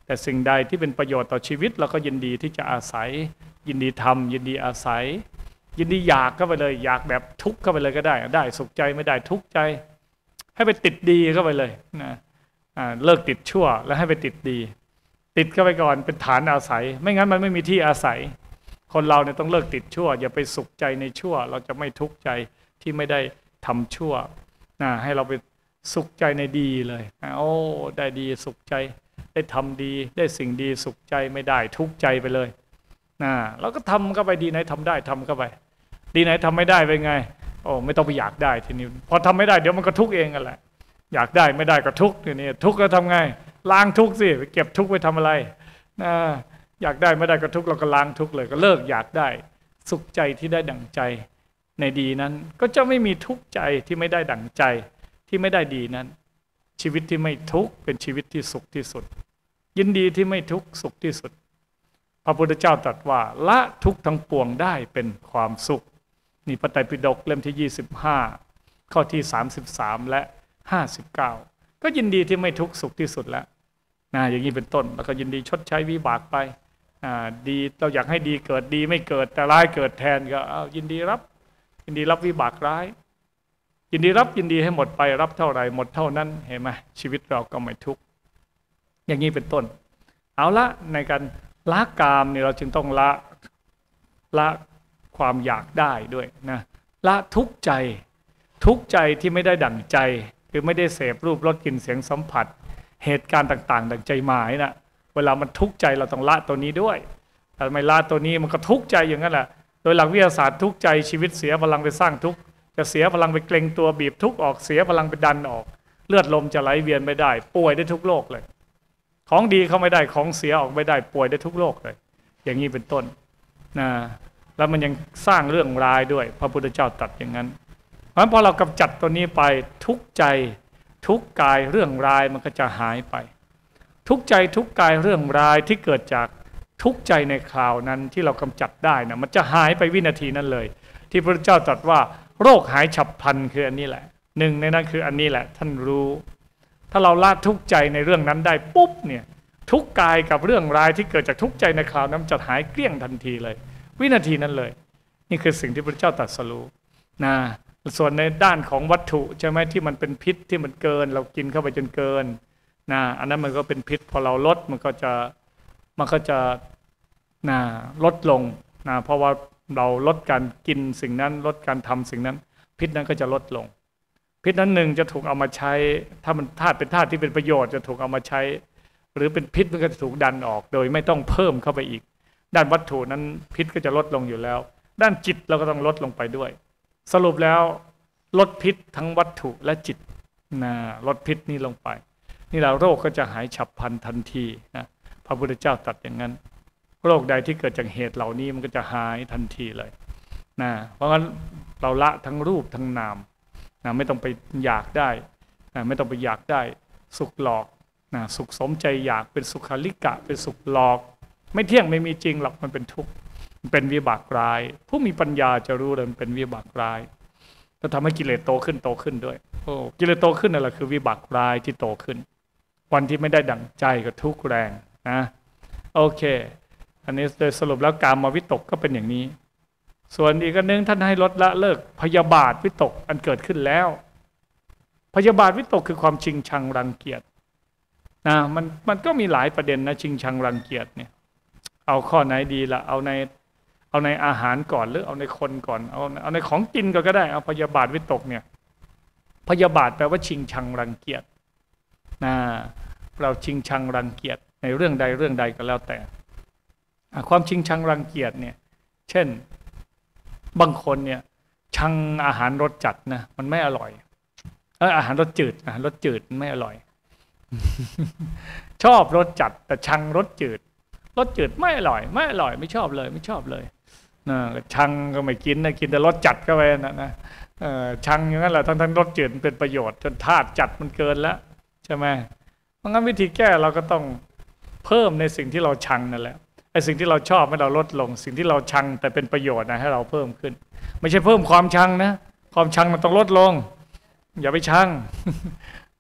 A: แต่สิ่งใดที่เป็นประโยชน์ต่อชีวิตเราก็ยินดีที่จะอาศัยยินดีทำยินดีอาศัยยินดีอยากเข้าไปเลยอยากแบบทุกข์เข้าไปเลยก็ได้ได้สุขใจไม่ได้ทุกข์ใจให้ไปติดดีเข้าไปเลยนะเลิกติดชั่วแล้วให้ไปติดดีติดเข้าไปก่อนเป็นฐานอาศัยไม่งั้นมันไม่มีที่อาศัยคนเราเนี่ยต้องเลิกติดชั่วอย่าไปสุขใจในชั่วเราจะไม่ทุกข์ใจที่ไม่ได้ทำชั่วนะให้เราไปสุขใจในดีเลยโอ้ได้ดีสุขใจได้ทำดีได้สิ่งดีสุขใจไม่ได้ทุกข์ใจไปเลยนะเราก็ทำเข้าไปดีไหนทำได้ทำเข้าไปดีไหนทำไม่ได้เป็นไงโอ้ไม่ต้องไปอยากได้ทีนี้พอทำไม่ได้เดี๋ยวมันก็ทุกข์เองกันแหละอยากได้ไม่ได้ก็ทุกข์ทีนี้ทุกข์แล้วทำไงล้างทุกข์สิไปเก็บทุกข์ไปทำอะไรนะอยากได้ไม่ได้ก็ทุกข์เราก็ล้างทุกข์เลยก็เลิกอยากได้สุขใจที่ได้ดั่งใจในดีนั้นก็จะไม่มีทุกข์ใจที่ไม่ได้ดั่งใจที่ไม่ได้ดีนั้นชีวิตที่ไม่ทุกข์เป็นชีวิตที่สุขที่สุดยินดีที่ไม่ทุกข์สุขที่สุดพระพุทธเจ้าตรัสว่าละทุกข์ทั้งปวงได้เป็นความสุขนี่พระไตรปิฎกเล่มที่ยี่สิบห้าข้อที่สามสิบสามและห้าสิบเก้าก็ยินดีที่ไม่ทุกข์สุขที่สุดแล้วนะอย่างนี้เป็นต้นแล้วก็ยินดีชดใช้วิบากไปดีเราอยากให้ดีเกิดดีไม่เกิดแต่ร้ายเกิดแทนก็เอายินดีรับยินดีรับวิบากร้ายยินดีรับยินดีให้หมดไปรับเท่าไหร่หมดเท่านั้นเห็นไหมชีวิตเราก็ไม่ทุกข์อย่างนี้เป็นต้นเอาละในการละกามเนี่ยเราจึงต้องละละความอยากได้ด้วยนะละทุกข์ใจทุกข์ใจที่ไม่ได้ดั่งใจคือไม่ได้เสพรูปรสกลิ่นเสียงสัมผัสเหตุการณ์ต่างๆดั่งใจหมายนะเวลามันทุกข์ใจเราต้องละตัวนี้ด้วยถ้าไม่ละตัวนี้มันก็ทุกข์ใจอย่างนั้นแหละโดยหลักวิทยาศาสตร์ทุกข์ใจชีวิตเสียพลังไปสร้างทุกข์จะเสียพลังไปเกรงตัวบีบทุกข์ออกเสียพลังไปดันออกเลือดลมจะไหลเวียนไม่ได้ป่วยได้ทุกโรคเลยของดีเข้าไม่ได้ของเสียออกไม่ได้ป่วยได้ทุกโรคเลยอย่างนี้เป็นต้นนะแล้วมันยังสร้างเรื่องร้ายด้วยพระพุทธเจ้าตรัสอย่างนั้นเพราะฉะนั้นพอเรากำจัดตัวนี้ไปทุกใจทุกกายเรื่องร้ายมันก็จะหายไปทุกใจทุกกายเรื่องร้ายที่เกิดจากทุกใจในคราวนั้นที่เรากำจัดได้นะมันจะหายไปวินาทีนั้นเลยที่พระพุทธเจ้าตรัสว่าโรคหายฉับพลันคืออันนี้แหละหนึ่งในนั้นคืออันนี้แหละท่านรู้ถ้าเราละทุกใจในเรื่องนั้นได้ปุ๊บเนี่ยทุกกายกับเรื่องร้ายที่เกิดจากทุกใจในคราวนั้นจะหายเกลี้ยงทันทีเลยวินาทีนั้นเลยนี่คือสิ่งที่พระพุทธเจ้าตรัสรู้นะส่วนในด้านของวัตถุใช่ไหมที่มันเป็นพิษที่มันเกินเรากินเข้าไปจนเกินนะอันนั้นมันก็เป็นพิษพอเราลดมันก็จะมันก็จะนะลดลงนะเพราะว่าเราลดการกินสิ่งนั้นลดการทำสิ่งนั้นพิษนั้นก็จะลดลงพิษนั้นหนึ่งจะถูกเอามาใช้ถ้ามันธาตุเป็นธาตุที่เป็นประโยชน์จะถูกเอามาใช้หรือเป็นพิษมันก็จะถูกดันออกโดยไม่ต้องเพิ่มเข้าไปอีกด้านวัตถุนั้นพิษก็จะลดลงอยู่แล้วด้านจิตเราก็ต้องลดลงไปด้วยสรุปแล้วลดพิษทั้งวัตถุและจิตนะลดพิษนี้ลงไปนี่แหละโรคก็จะหายฉับพลันทันทีนะพระพุทธเจ้าตรัสอย่างนั้นโรคใดที่เกิดจากเหตุเหล่านี้มันก็จะหายทันทีเลยนะเพราะงั้นเราละทั้งรูปทั้งนามนะไม่ต้องไปอยากได้นะไม่ต้องไปอยากได้สุขหลอกนะสุขสมใจอยากเป็นสุขาลิกะเป็นสุขหลอกไม่เที่ยงไม่มีจริงหรอกมันเป็นทุกข์มันเป็นวิบากร้ายผู้มีปัญญาจะรู้เลยมันเป็นวิบากร้ายจะทำให้กิเลสโตขึ้นโตขึ้นด้วยโอ้กิเลสโตขึ้นนั่นแหละคือวิบากร้ายที่โตขึ้นวันที่ไม่ได้ดั่งใจก็ทุกข์แรงนะโอเคอันนี้โดยสรุปแล้วกามวิตกก็เป็นอย่างนี้ส่วนอีกอันนึงท่านให้ลดละเลิกพยาบาทวิตกอันเกิดขึ้นแล้วพยาบาทวิตกคือความชิงชังรังเกียจนะมันมันก็มีหลายประเด็นนะชิงชังรังเกียจเนี่ยเอาข้อไหนดีละเอาในเอาในอาหารก่อนหรือเอาในคนก่อนเอาเอาในของกินก็ได้เอาพยาบาทวิตกเนี่ยพยาบาทแปลว่าชิงชังรังเกียจนะเราชิงชังรังเกียจในเรื่องใดเรื่องใดก็แล้วแต่ความชิงชังรังเกียจเนี่ยเช่นบางคนเนี่ยชังอาหารรสจัดนะมันไม่อร่อยเอออาหารรสจืดอาหารรสจืดไม่อร่อย ชอบรสจัดแต่ชังรสจืดรสจืดไม่อร่อยไม่อร่อยไม่ชอบเลยไม่ชอบเลยนะชังก็ไม่กินนะกินแต่รสจัดก็ไปนะนะชังอย่างนั้นแหละทั้งทั้งรสจืดเป็นประโยชน์จนธาตุจัดมันเกินแล้วใช่ไหมเพราะงั้นวิธีแก้เราก็ต้องเพิ่มในสิ่งที่เราชังนั่นแหละไอ้สิ่งที่เราชอบให้เราลดลงสิ่งที่เราชังแต่เป็นประโยชน์นะให้เราเพิ่มขึ้นไม่ใช่เพิ่มความชังนะความชังมันต้องลดลงอย่าไปชัง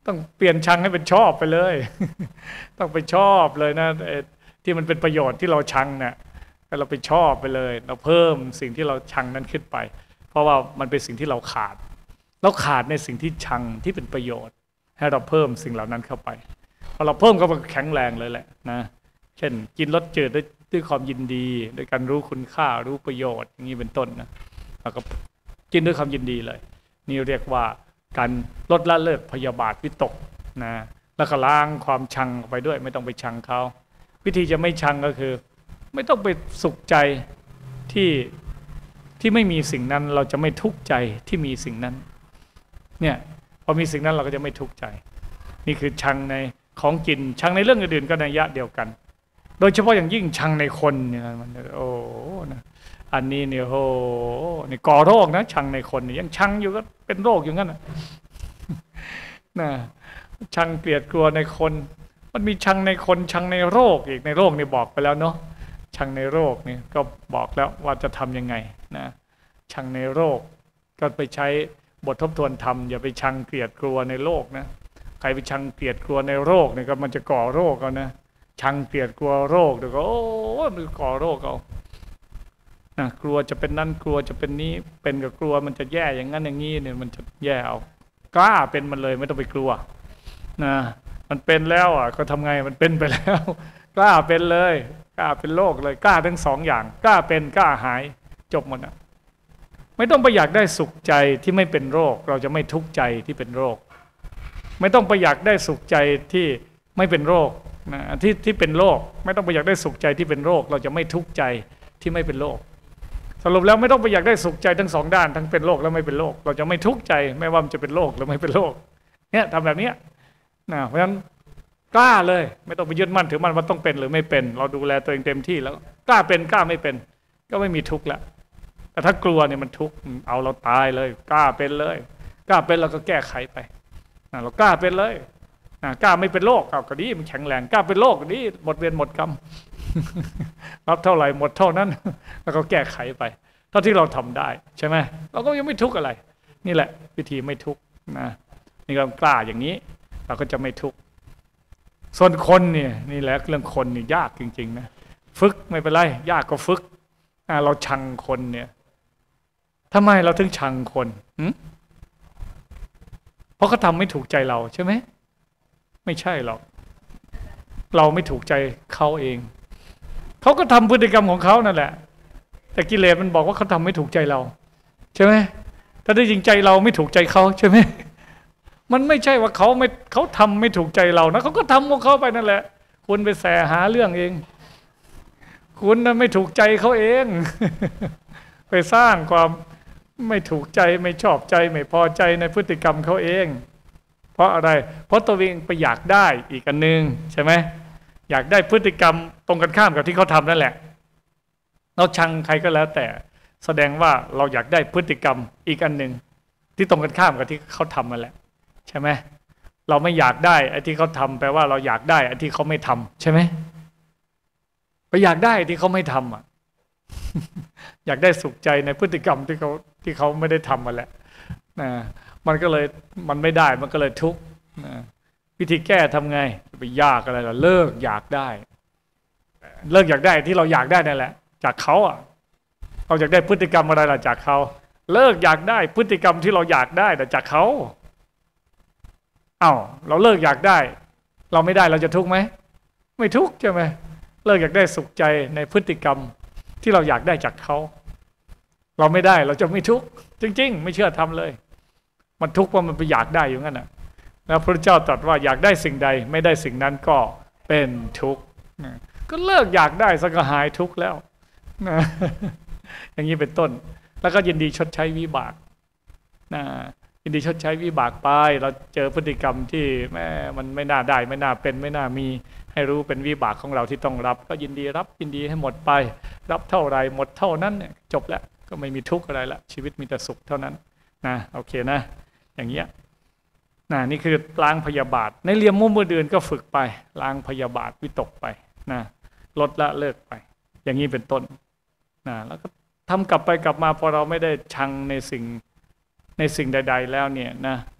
A: ต้องเปลี่ยนชังให้เป็นชอบไปเลย ต้องไปชอบเลยนะที่มันเป็นประโยชน์ที่เราชังเนี่ยเราไปชอบไปเลยเราเพิ่มสิ่งที่เราชังนั้นขึ้นไปเพราะว่ามันเป็นสิ่งที่เราขาดเราขาดในสิ่งที่ชังที่เป็นประโยชน์ให้เราเพิ่มสิ่งเหล่านั้นเข้าไปพอเราเพิ่มก็มันแข็งแรงเลยแหละนะเช่นกินรสจืดด้วยด้วยความยินดีด้วยการรู้คุณค่ารู้ประโยชน์อย่างนี้เป็นต้นนะแล้วก็กินด้วยความยินดีเลยนี่เรียกว่าการลดละเลิกพยาบาทวิตกนะแล้วก็ล้างความชังออกไปด้วยไม่ต้องไปชังเขาวิธีจะไม่ชังก็คือไม่ต้องไปสุขใจที่ที่ไม่มีสิ่งนั้นเราจะไม่ทุกข์ใจที่มีสิ่งนั้นเนี่ยพอมีสิ่งนั้นเราก็จะไม่ทุกข์ใจนี่คือชังในของกินชังในเรื่องอื่นๆก็ในยะเดียวกันโดยเฉพาะอย่างยิ่งชังในคนเนี่ยมันโอ้นะอันนี้เนี่ยโอ้นี่ก่อโรคนะชังในคนนี่ยังชังอยู่ก็เป็นโรคอย่างนั้นนะนะชังเกลียดกลัวในคนมันมีชังในคนชังในโรคอีกในโรคนี่บอกไปแล้วเนาะชังในโรคนี่ก็บอกแล้วว่าจะทํำยังไงนะชังในโรคก็ไปใช้บททบทวนธรรมอย่าไปชังเกลียดกลัวในโรคนะใครไปชังเกลียดกลัวในโรคเนี่ยก็มันจะก่อโรคเอานะชังเกลียดกลัวโรคเดี๋ยวก็โอ้มันก่อโรคเอานะกลัวจะเป็นนั่นกลัวจะเป็นนี้เป็นกับกลัวมันจะแย่อย่างนั้นอย่างนี้เนี่ยมันจะแย่เอากล้าเป็นมันเลยไม่ต้องไปกลัวนะมันเป็นแล้วอ่ะก็ทำไงมันเป็นไปแล้วกล้าเป็นเลยกล้าเป็นโรคเลยกล้าทั้งสองอย่างกล้าเป็นกล้าหายจบหมดอ่ะไม่ต้องไปอยากได้สุขใจที่ไม่เป็นโรคเราจะไม่ทุกข์ใจที่เป็นโรคไม่ต้องไปอยากได้สุขใจที่ไม่เป็นโรคนะที่ที่เป็นโรคไม่ต้องไปอยากได้สุขใจที่เป็นโรคเราจะไม่ทุกข์ใจที่ไม่เป็นโรคสรุปแล้วไม่ต้องไปอยากได้สุขใจทั้งสองด้านทั้งเป็นโรคและไม่เป็นโรคเราจะไม่ทุกข์ใจไม่ว่ามันจะเป็นโรคหรือไม่เป็นโรคเนี่ยทำแบบนี้นะเพราะฉะนั้นกล้าเลยไม่ต้องไปยึดมั่นถือมั่นว่าต้องเป็นหรือไม่เป็นเราดูแลตัวเองเต็มที่แล้วกล้าเป็นกล้าไม่เป็นก็ไม่มีทุกข์แล้วแต่ถ้ากลัวเนี่ยมันทุกข์เอาเราตายเลยกล้าเป็นเลยกล้าเป็นเราก็แก้ไขไปนะเรากล้าเป็นเลยนะกล้าไม่เป็นโรคเอาก็ดีมันแข็งแรงกล้าเป็นโรคก็ดีหมดเวรหมดกรรมรับเท่าไหร่หมดเท่านั้นแล้วก็แก้ไขไปเท่าที่เราทำได้ใช่ไหมเราก็ยังไม่ทุกข์อะไรนี่แหละวิธีไม่ทุกข์นะนี่เรากล้าอย่างนี้เราก็จะไม่ทุกข์ส่วนคนเนี่ยนี่แหละเรื่องคนนี่ยากจริงๆนะฝึกไม่เป็นไรยากก็ฝึกเราชังคนเนี่ยทำไมเราถึงชังคนเพราะเขาทำไม่ถูกใจเราใช่ไหมไม่ใช่หรอกเราไม่ถูกใจเขาเองเขาก็ทำพฤติกรรมของเขานั่นแหละแต่กิเลสมันบอกว่าเขาทำไม่ถูกใจเราใช่ไหมถ้าได้จริงใจเราไม่ถูกใจเขาใช่ไหมมันไม่ใช่ว่าเขาไม่เขาทำไม่ถูกใจเรานะเขาก็ทำของเขาไปนั่นแหละคุณไปแสหาเรื่องเองคุณน่ะไม่ถูกใจเขาเองไปสร้างความไม่ถูกใจไม่ชอบใจไม่พอใจในพฤติกรรมเขาเองเพราะอะไรเพราะตัวเองไปอยากได้อีกอันนึงใช่ไหมอยากได้พฤติกรรมตรงกันข้ามกับที่เขาทำนั่นแหละเราชังใครก็แล้วแต่แสดงว่าเราอยากได้พฤติกรรมอีกอันหนึ่งที่ตรงกันข้ามกับที่เขาทำนั่นแหละใช่ไหมเราไม่อยากได้ไอ้ที่เขาทำแปลว่าเราอยากได้ไอ้ที่เขาไม่ทำใช่ไหมไปอยากได้ที่เขาไม่ทำอ่ะ อยากได้สุขใจในพฤติกรรมที่เขาที่เขาไม่ได้ทำมาแหละนะมันก็เลยมันไม่ได้มันก็เลยทุกข์นะวิธีแก้ทำไงไปยากอะไรล่ะเลิกอยากได้เลิกอยากได้ที่เราอยากได้นั่นแหละจากเขาอ่ะเราอยากได้พฤติกรรมอะไรล่ะจากเขาเลิกอยากได้พฤติกรรมที่เราอยากได้แต่จากเขาเอ้าเราเลิกอยากได้เราไม่ได้เราจะทุกข์ไหมไม่ทุกข์ใช่ไหมเลิกอยากได้สุขใจในพฤติกรรมที่เราอยากได้จากเขาเราไม่ได้เราจะไม่ทุกข์จริงๆไม่เชื่อทำเลยมันทุกข์ว่ามันไปอยากได้อยู่งั้นน่ะแล้วพระเจ้าตรัสว่าอยากได้สิ่งใดไม่ได้สิ่งนั้นก็เป็นทุกข์ก็เลิกอยากได้สักหายทุกข์แล้วนะอย่างนี้เป็นต้นแล้วก็ยินดีชดใช้วิบากนะยินดีชดใช้วิบากไปเราเจอพฤติกรรมที่แม่มันไม่น่าได้ไม่น่าเป็นไม่น่ามีให้รู้เป็นวิบากของเราที่ต้องรับก็ยินดีรับยินดีให้หมดไปรับเท่าไรหมดเท่านั้นเนี่ยจบแล้วก็ไม่มีทุกข์อะไรละชีวิตมีแต่สุขเท่านั้นนะโอเคนะอย่างเงี้ยนะนี่คือล้างพยาบาทในเรียมมุมมือเดือนก็ฝึกไปล้างพยาบาทวิตกไปนะลดละเลิกไปอย่างนี้เป็นต้นนะแล้วก็ทำกลับไปกลับมาพอเราไม่ได้ชังในสิ่งในสิ่งใดๆแล้วเนี่ยนะ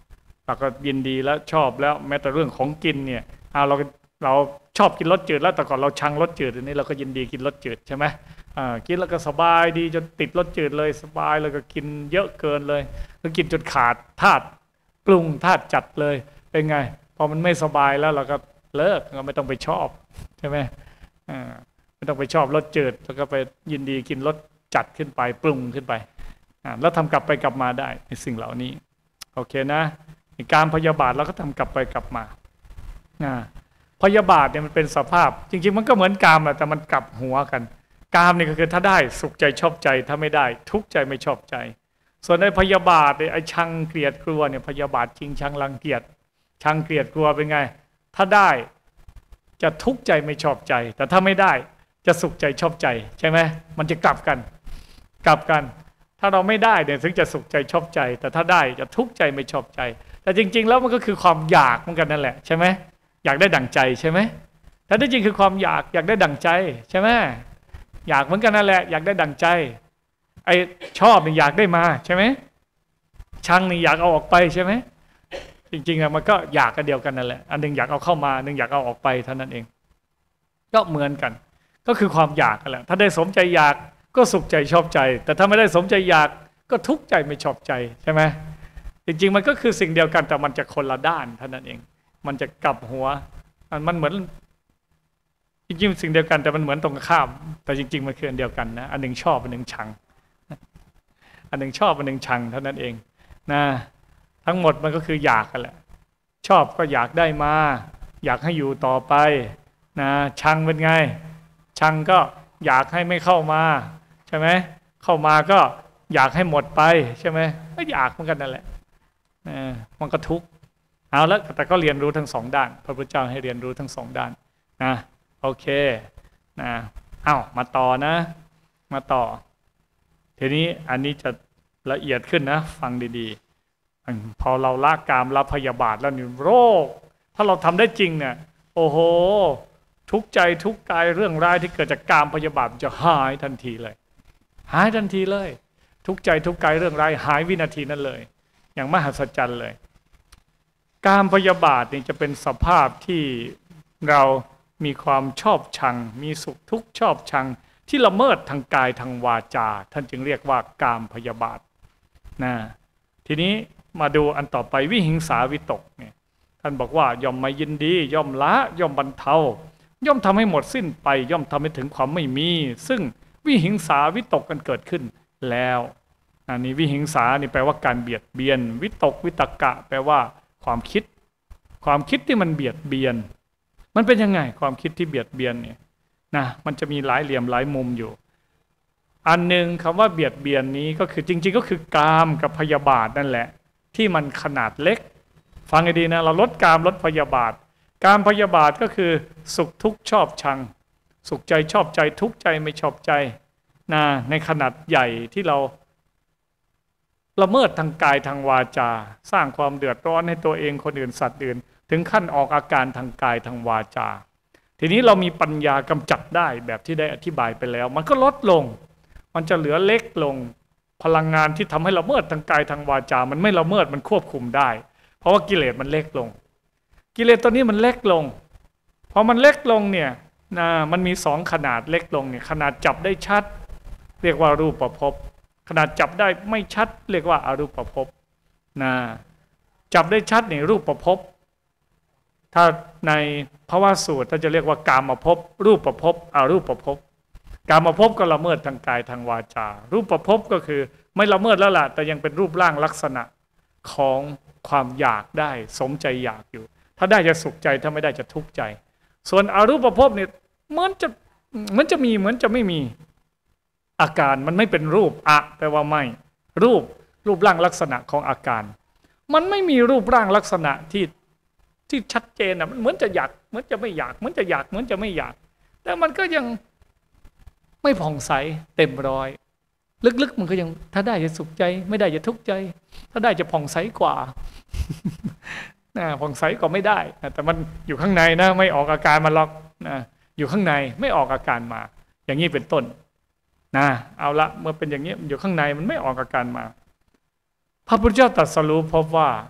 A: เราก็ยินดีแล้วชอบแล้วแม้แต่เรื่องของกินเนี่ยเอาเราเราชอบกินรสจืดแล้วแต่ก่อนเราชังรสจืดอันนี้เราก็ยินดีกินรสจืดใช่ไหมอ่ากินแล้วก็สบายดีจนติดรสจืดเลยสบายแล้วก็กินเยอะเกินเลยแล้วกินจนขาดธาตุปรุงธาตุจัดเลยเป็นไงพอมันไม่สบายแล้วเราก็เลิกเราไม่ต้องไปชอบใช่ไหมอ่าไม่ต้องไปชอบรสจืดแล้วก็ไปยินดีกินรสจัดขึ้นไปปรุงขึ้นไปอ่าแล้วทำกลับไปกลับมาได้ในสิ่งเหล่านี้โอเคนะการพยาบาทเราก็ทำกลับไปกลับมาอ่าพยาบาทเนี่ยมันเป็นสภาพจริงๆมันก็เหมือนกามแหละแต่มันกลับหัวกันกามนี่ก็คือถ้าได้สุขใจชอบใจถ้าไม่ได้ทุกข์ใจไม่ชอบใจส่วนในพยาบาทเนี่ยไอ้ชังเกลียดกลัวเนี่ยพยาบาทจริงชังรังเกียจชังเกลียดกลัวเป็นไงถ้าได้จะทุกข์ใจไม่ชอบใจแต่ถ้าไม่ได้จะสุขใจชอบใจใช่ไหมมันจะกลับกันกลับกันถ้าเราไม่ได้เนี่ยถึงจะสุขใจชอบใจแต่ถ้าได้จะทุกข์ใจไม่ชอบใจแต่จริงๆแล้วมันก็คือความอยากเหมือนกันนั่นแหละใช่ไหมอยากได้ดั่งใจใช่ไหมแต่ที่จริงคือความอยากอยากได้ดั่งใจใช่ไหมอยากเหมือนกันนั่นแหละอยากได้ดั่งใจไอ้ชอบนี่อยากได้มาใช่ไหมชังนี่อยากเอาออกไปใช่ไหมจริงๆอะมันก็อยากกันเดียวกันนั่นแหละอันหนึ่งอยากเอาเข้ามาหนึ่งอยากเอาออกไปเท่านั้นเองก็เหมือนกันก็คือความอยากกันแหละถ้าได้สมใจอยากก็สุขใจชอบใจแต่ถ้าไม่ได้สมใจอยากก็ทุกข์ใจไม่ชอบใจใช่ไหมจริงๆมันก็คือสิ่งเดียวกันแต่มันจะคนละด้านเท่านั้นเองมันจะกลับหัวมันเหมือนจริงๆสิ่งเดียวกันแต่มันเหมือนตรงข้ามแต่จริงๆมันคืออันเดียวกันนะอันหนึ่งชอบอันหนึ่งชังอันหนึ่งชอบอันหนึ่งชังเท่านั้นเองนะทั้งหมดมันก็คืออยากกันแหละชอบก็อยากได้มาอยากให้อยู่ต่อไปนะชังเป็นไงชังก็อยากให้ไม่เข้ามาใช่ไหมเข้ามาก็อยากให้หมดไปใช่ไหมก็อยากเหมือนกันนั่นแหละมันก็ทุกข์เอาแล้วแต่ก็เรียนรู้ทั้งสองด้านพระพุทธเจ้าให้เรียนรู้ทั้งสองด้านนะโอเคนะเอ้ามาต่อนะมาต่อทีนี้อันนี้จะละเอียดขึ้นนะฟังดีๆพอเราละกามละพยาบาทแล้วนี่โรคถ้าเราทำได้จริงเนี่ยโอ้โหทุกใจทุกกายเรื่องร้ายที่เกิดจากกามพยาบาทจะหายทันทีเลยหายทันทีเลยทุกใจทุกกายเรื่องร้ายหายวินาทีนั้นเลยอย่างมหัศจรรย์เลยกามพยาบาทนี่จะเป็นสภาพที่เรามีความชอบชังมีสุขทุกข์ชอบชังที่ละเมิดทางกายทางวาจาท่านจึงเรียกว่ากามพยาบาทนะทีนี้มาดูอันต่อไปวิหิงสาวิตกเนี่ยท่านบอกว่าย่อมไม่ยินดีย่อมละย่อมบรรเทาย่อมทำให้หมดสิ้นไปย่อมทำให้ถึงความไม่มีซึ่งวิหิงสาวิตกกันเกิดขึ้นแล้วอันนี้วิหิงสานี่แปลว่าการเบียดเบียนวิตกวิตกะแปลว่าความคิดความคิดที่มันเบียดเบียนมันเป็นยังไงความคิดที่เบียดเบียนเนี่ยนะมันจะมีหลายเหลี่ยมหลายมุมอยู่อันหนึ่งคำว่าเบียดเบียนนี้ก็คือจริงๆก็คือกามกับพยาบาทนั่นแหละที่มันขนาดเล็กฟังให้ดีนะเราลดกามลดพยาบาทกามพยาบาทก็คือสุขทุกข์ชอบชังสุขใจชอบใจทุกข์ใจไม่ชอบใจนะในขนาดใหญ่ที่เราละเมิดทางกายทางวาจาสร้างความเดือดร้อนให้ตัวเองคนอื่นสัตว์อื่นถึงขั้นออกอาการทางกายทางวาจาทีนี้เรามีปัญญากำจัดได้แบบที่ได้อธิบายไปแล้วมันก็ลดลงมันจะเหลือเล็กลงพลังงานที่ทำให้ละเมิดทางกายทางวาจามันไม่ละเมิดมันควบคุมได้เพราะว่ากิเลสมันเล็กลงกิเลสตัวนี้มันเล็กลงพอมันเล็กลงเนี่ยนะมันมีสองขนาดเล็กลงเนี่ยขนาดจับได้ชัดเรียกว่ารูปภพขนาดจับได้ไม่ชัดเรียกว่าอรูปภพนะจับได้ชัดเนี่ยรูปภพถ้าในภวสูตรท่านจะเรียกว่ากามภพรูปภพอรูปภพกามภพก็ละเมิดทางกายทางวาจารูปภพก็คือไม่ละเมิดแล้วล่ะแต่ยังเป็นรูปร่างลักษณะของความอยากได้สมใจอยากอยู่ถ้าได้จะสุขใจถ้าไม่ได้จะทุกข์ใจส่วนอรูปภพเนี่ยเหมือนจะเหมือนจะมีเหมือนจะไม่มีอาการมันไม่เป็นรูปอะแปลว่าไม่รูปรูปร่างลักษณะของอาการมันไม่มีรูปร่างลักษณะที่ที่ชัดเจนอ่ะมันเหมือนจะอยากเหมือนจะไม่อยากเหมือนจะอยากเหมือนจะไม่อยากแต่มันก็ยังไม่ผ่องใสเต็มร้อยลึกๆมันก็ยังถ้าได้จะสุขใจไม่ได้จะทุกข์ใจถ้าได้จะผ่องใสกว่านะผ่องใสก็ไม่ได้แต่มันอยู่ข้างในนะไม่ออกอาการมาหรอกนะอยู่ข้างในไม่ออกอาการมาอย่างนี้เป็นต้นนะเอาละเมื่อเป็นอย่างนี้อยู่ข้างในมันไม่ออกอาการมาพระพุทธเจ้าตรัสรู้พบว่า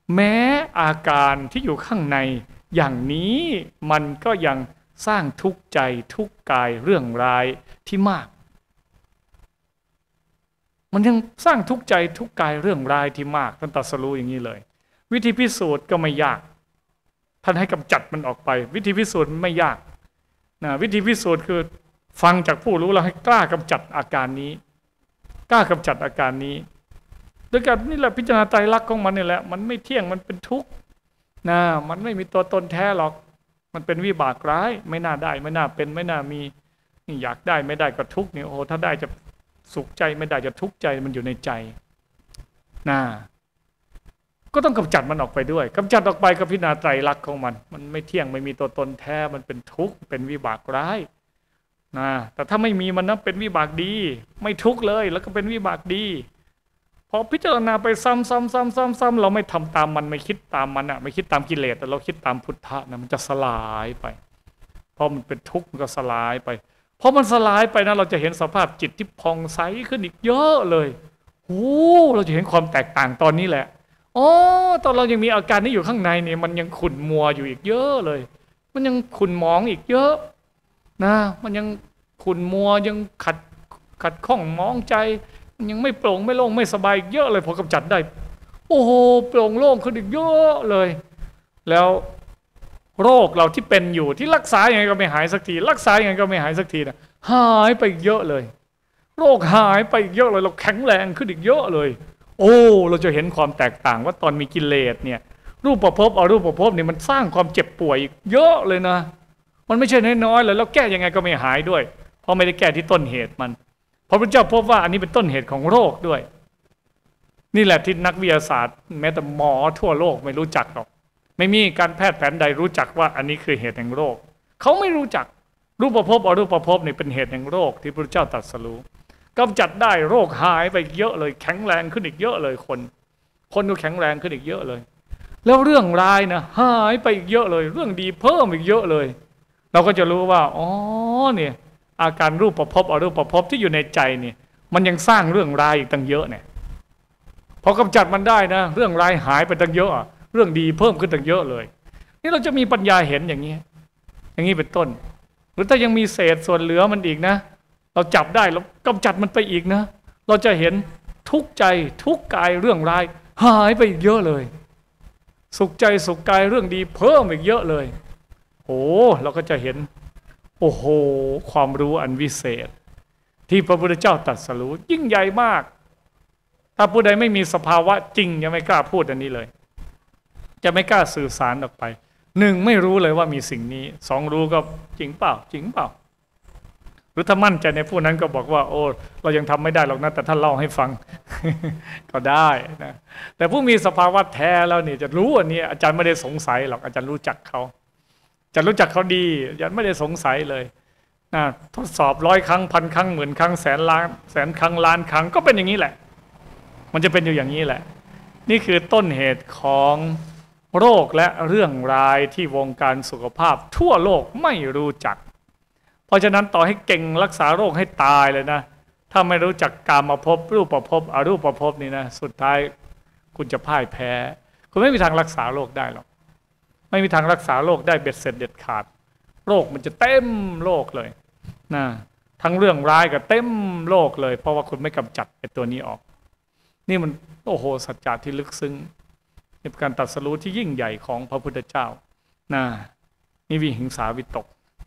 A: แม้อาการที่อยู่ข้างในอย่างนี้มันก็ยังสร้างทุกข์ใจทุกข์กายเรื่องร้ายที่มากมันยังสร้างทุกข์ใจทุกข์กายเรื่องร้ายที่มากท่านตรัสรู้อย่างนี้เลยวิธีพิสูจน์ก็ไม่ยากท่านให้กำจัดมันออกไปวิธีพิสูจน์ไม่ยากนะวิธีพิสูจน์คือฟังจากผู้รู้แล้วให้กล้ากำจัดอาการนี้กล้ากำจัดอาการนี้ด้วยการนี่แหละพิจารณาไตรลักษณ์ของมันนี่แหละมันไม่เที่ยงมันเป็นทุกข์นะมันไม่มีตัวตนแท้หรอกมันเป็นวิบากร้ายไม่น่าได้ไม่น่าเป็นไม่น่ามีนี่อยากได้ไม่ได้ก็ทุกข์นี่โอ้ถ้าได้จะสุขใจไม่ได้จะทุกข์ใจมันอยู่ในใจนะก็ต้องกำจัดมันออกไปด้วยกำจัดออกไปก็พิจารณาไตรลักษณ์ของมันมันไม่เที่ยงไม่มีตัวตนแท้มันเป็นทุกข์เป็นวิบากร้ายนะแต่ถ้าไม่มีมันนะเป็นวิบากดีไม่ทุกข์เลยแล้วก็เป็นวิบากดีพอพิจารณาไปซ้ำซ้ำซ้ำซ้ำซ้ำเราไม่ทำตามมันไม่คิดตามมันอะไม่คิดตามกิเลสแต่เราคิดตามพุทธะนะมันจะสลายไปพอมันเป็นทุกข์มันก็สลายไปพอมันสลายไปนะเราจะเห็นสภาพจิตที่ผ่องใสขึ้นอีกเยอะเลยโอ้เราจะเห็นความแตกต่างตอนนี้แหละอ๋อตอนเรายังมีอาการนี้อยู่ข้างในเนี่ยมันยังขุ่นมัวอยู่อีกเยอะเลยมันยังขุ่นหมองอีกเยอะนะมันยังขุ่นมัวยังขัดขัดข้องมองใจมันยังไม่โปร่งไม่โล่งไม่สบายเยอะเลยพอกำจัดได้โอ้โหโปร่งโล่งขึ้นอีกเยอะเลยแล้วโรคเราที่เป็นอยู่ที่รักษาอย่างไรก็ไม่หายสักทีรักษาอย่างไรก็ไม่หายสักทีนะหายไปเยอะเลยโรคหายไปเยอะเลยเราแข็งแรงขึ้นอีกเยอะเลยโอ้เราจะเห็นความแตกต่างว่าตอนมีกิเลสเนี่ยรูปประพบอรูปประพบเนี่ยมันสร้างความเจ็บป่วยอีกเยอะเลยนะมันไม่ใช่น้อยๆเลยแล้วแก้ยังไงก็ไม่หายด้วยเพราะไม่ได้แก้ที่ต้นเหตุมันพระพุทธเจ้าพบว่าอันนี้เป็นต้นเหตุของโรคด้วยนี่แหละที่นักวิทยาศาสตร์แม้แต่หมอทั่วโลกไม่รู้จักหรอกไม่มีการแพทย์แผนใดรู้จักว่าอันนี้คือเหตุแห่งโรคเขาไม่รู้จักรูปประพบอรูปประพบนี่เป็นเหตุแห่งโรคที่พระพุทธเจ้าตรัสรู้กำจัดได้โรคหายไปเยอะเลยแข็งแรงขึ้นอีกเยอะเลยคนคนก็แข็งแรงขึ้นอีกเยอะเลยแล้วเรื่องร้ายนะหายไปอีกเยอะเลยเรื่องดีเพิ่มอีกเยอะเลยเราก็จะรู้ว่าอ๋อเนี่ยอาการรูปประพบอรูปประพบที่อยู่ในใจเนี่ยมันยังสร้างเรื่องร้ายอีกตั้งเยอะเนี่ยพอกำจัดมันได้นะเรื่องร้ายหายไปตั้งเยอะเรื่องดีเพิ่มขึ้นตั้งเยอะเลยนี่เราจะมีปัญญาเห็นอย่างนี้อย่างนี้เป็นต้นหรือถ้ายังมีเศษส่วนเหลือมันอีกนะเราจับได้เรากำจัดมันไปอีกนะเราจะเห็นทุกข์ใจทุกข์กายเรื่องร้ายหายไปอีกเยอะเลยสุขใจสุขกายเรื่องดีเพิ่มอีกเยอะเลยโอ้เราก็จะเห็นโอ้โหความรู้อันวิเศษที่พระพุทธเจ้าตรัสรู้ยิ่งใหญ่มากถ้าผู้ใดไม่มีสภาวะจริงยังไม่กล้าพูดอันนี้เลยจะไม่กล้าสื่อสารออกไปหนึ่งไม่รู้เลยว่ามีสิ่งนี้สองรู้ก็จริงเปล่าจริงเปล่าหรือถ้ามั่นใจในผู้นั้นก็บอกว่าโอ้เรายังทำไม่ได้หรอกนะแต่ท่านเล่าให้ฟัง ก็ได้นะแต่ผู้มีสภาวะแท้แล้วนี่จะรู้อันนี้อาจารย์ไม่ได้สงสัยหรอกอาจารย์รู้จักเขาจะรู้จักเขาดีอาจารย์ไม่ได้สงสัยเลยนะทดสอบร้อยครั้งพันครั้งหมื่นครั้งแสนล้านแสนครั้งล้านครั้งก็เป็นอย่างนี้แหละมันจะเป็นอยู่อย่างนี้แหละนี่คือต้นเหตุของโรคและเรื่องร้ายที่วงการสุขภาพทั่วโลกไม่รู้จักเพราะฉะนั้นต่อให้เก่งรักษาโรคให้ตายเลยนะถ้าไม่รู้จักกามภพรูปภพอรูปภพนี่นะสุดท้ายคุณจะพ่ายแพ้คุณไม่มีทางรักษาโรคได้หรอกไม่มีทางรักษาโรคได้เบ็ดเสร็จเด็ดขาดโรคมันจะเต็มโลกเลยนะทั้งเรื่องร้ายก็เต็มโลกเลยเพราะว่าคุณไม่กำจัดไอ้ตัวนี้ออกนี่มันโอ้โหสัจจะที่ลึกซึ้งเป็นการตรัสรู้ที่ยิ่งใหญ่ของพระพุทธเจ้านะนี่วิหิงสาวิตก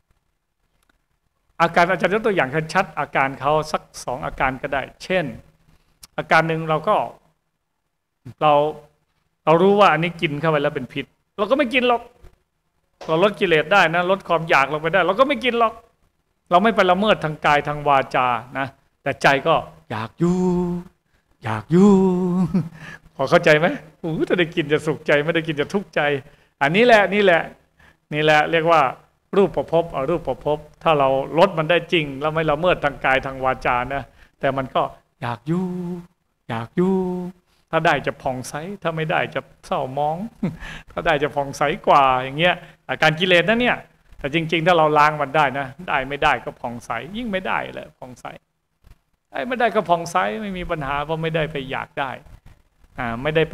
A: อาการอาจารย์ยกตัวอย่างชัดอาการเขาสักสองอาการก็ได้ เช่นอาการหนึ่งเราก็เราเรารู้ว่าอันนี้กินเข้าไปแล้วเป็นพิษเราก็ไม่กินหรอกเราลดกิเลสได้นะลดความอยากลงไปได้เราก็ไม่กินหรอกเราไม่ไปละเมิดทางกายทางวาจานะแต่ใจก็อยากอยู่อยากอยู่พอเข้าใจไหมโอ้ถ้าได้กินจะสุขใจไม่ได้กินจะทุกข์ใจอันนี้แหละนี่แหละนี่แหละเรียกว่ารูปประพบอรูปประพบถ้าเราลดมันได้จริงแล้วไม่ละเมิดทางกายทางวาจานะแต่มันก็อยากอยู่อยากอยู่ถ้าได้จะผ่องใสถ้าไม่ได้จะเศร้ามองถ้าได้จะผ่องใสกว่าอย่างเงี้ยอาการกิเลสนะเนี่ยแต่จริงๆถ้าเราล้างมันได้นะได้ไม่ได้ก็ผ่องใสยิ่งไม่ได้แหละผ่องใสไอ้ไม่ได้ก็ผ่องใสไม่มีปัญหาเพราะไม่ได้ไปอยากได้อ่าไม่ได้ไป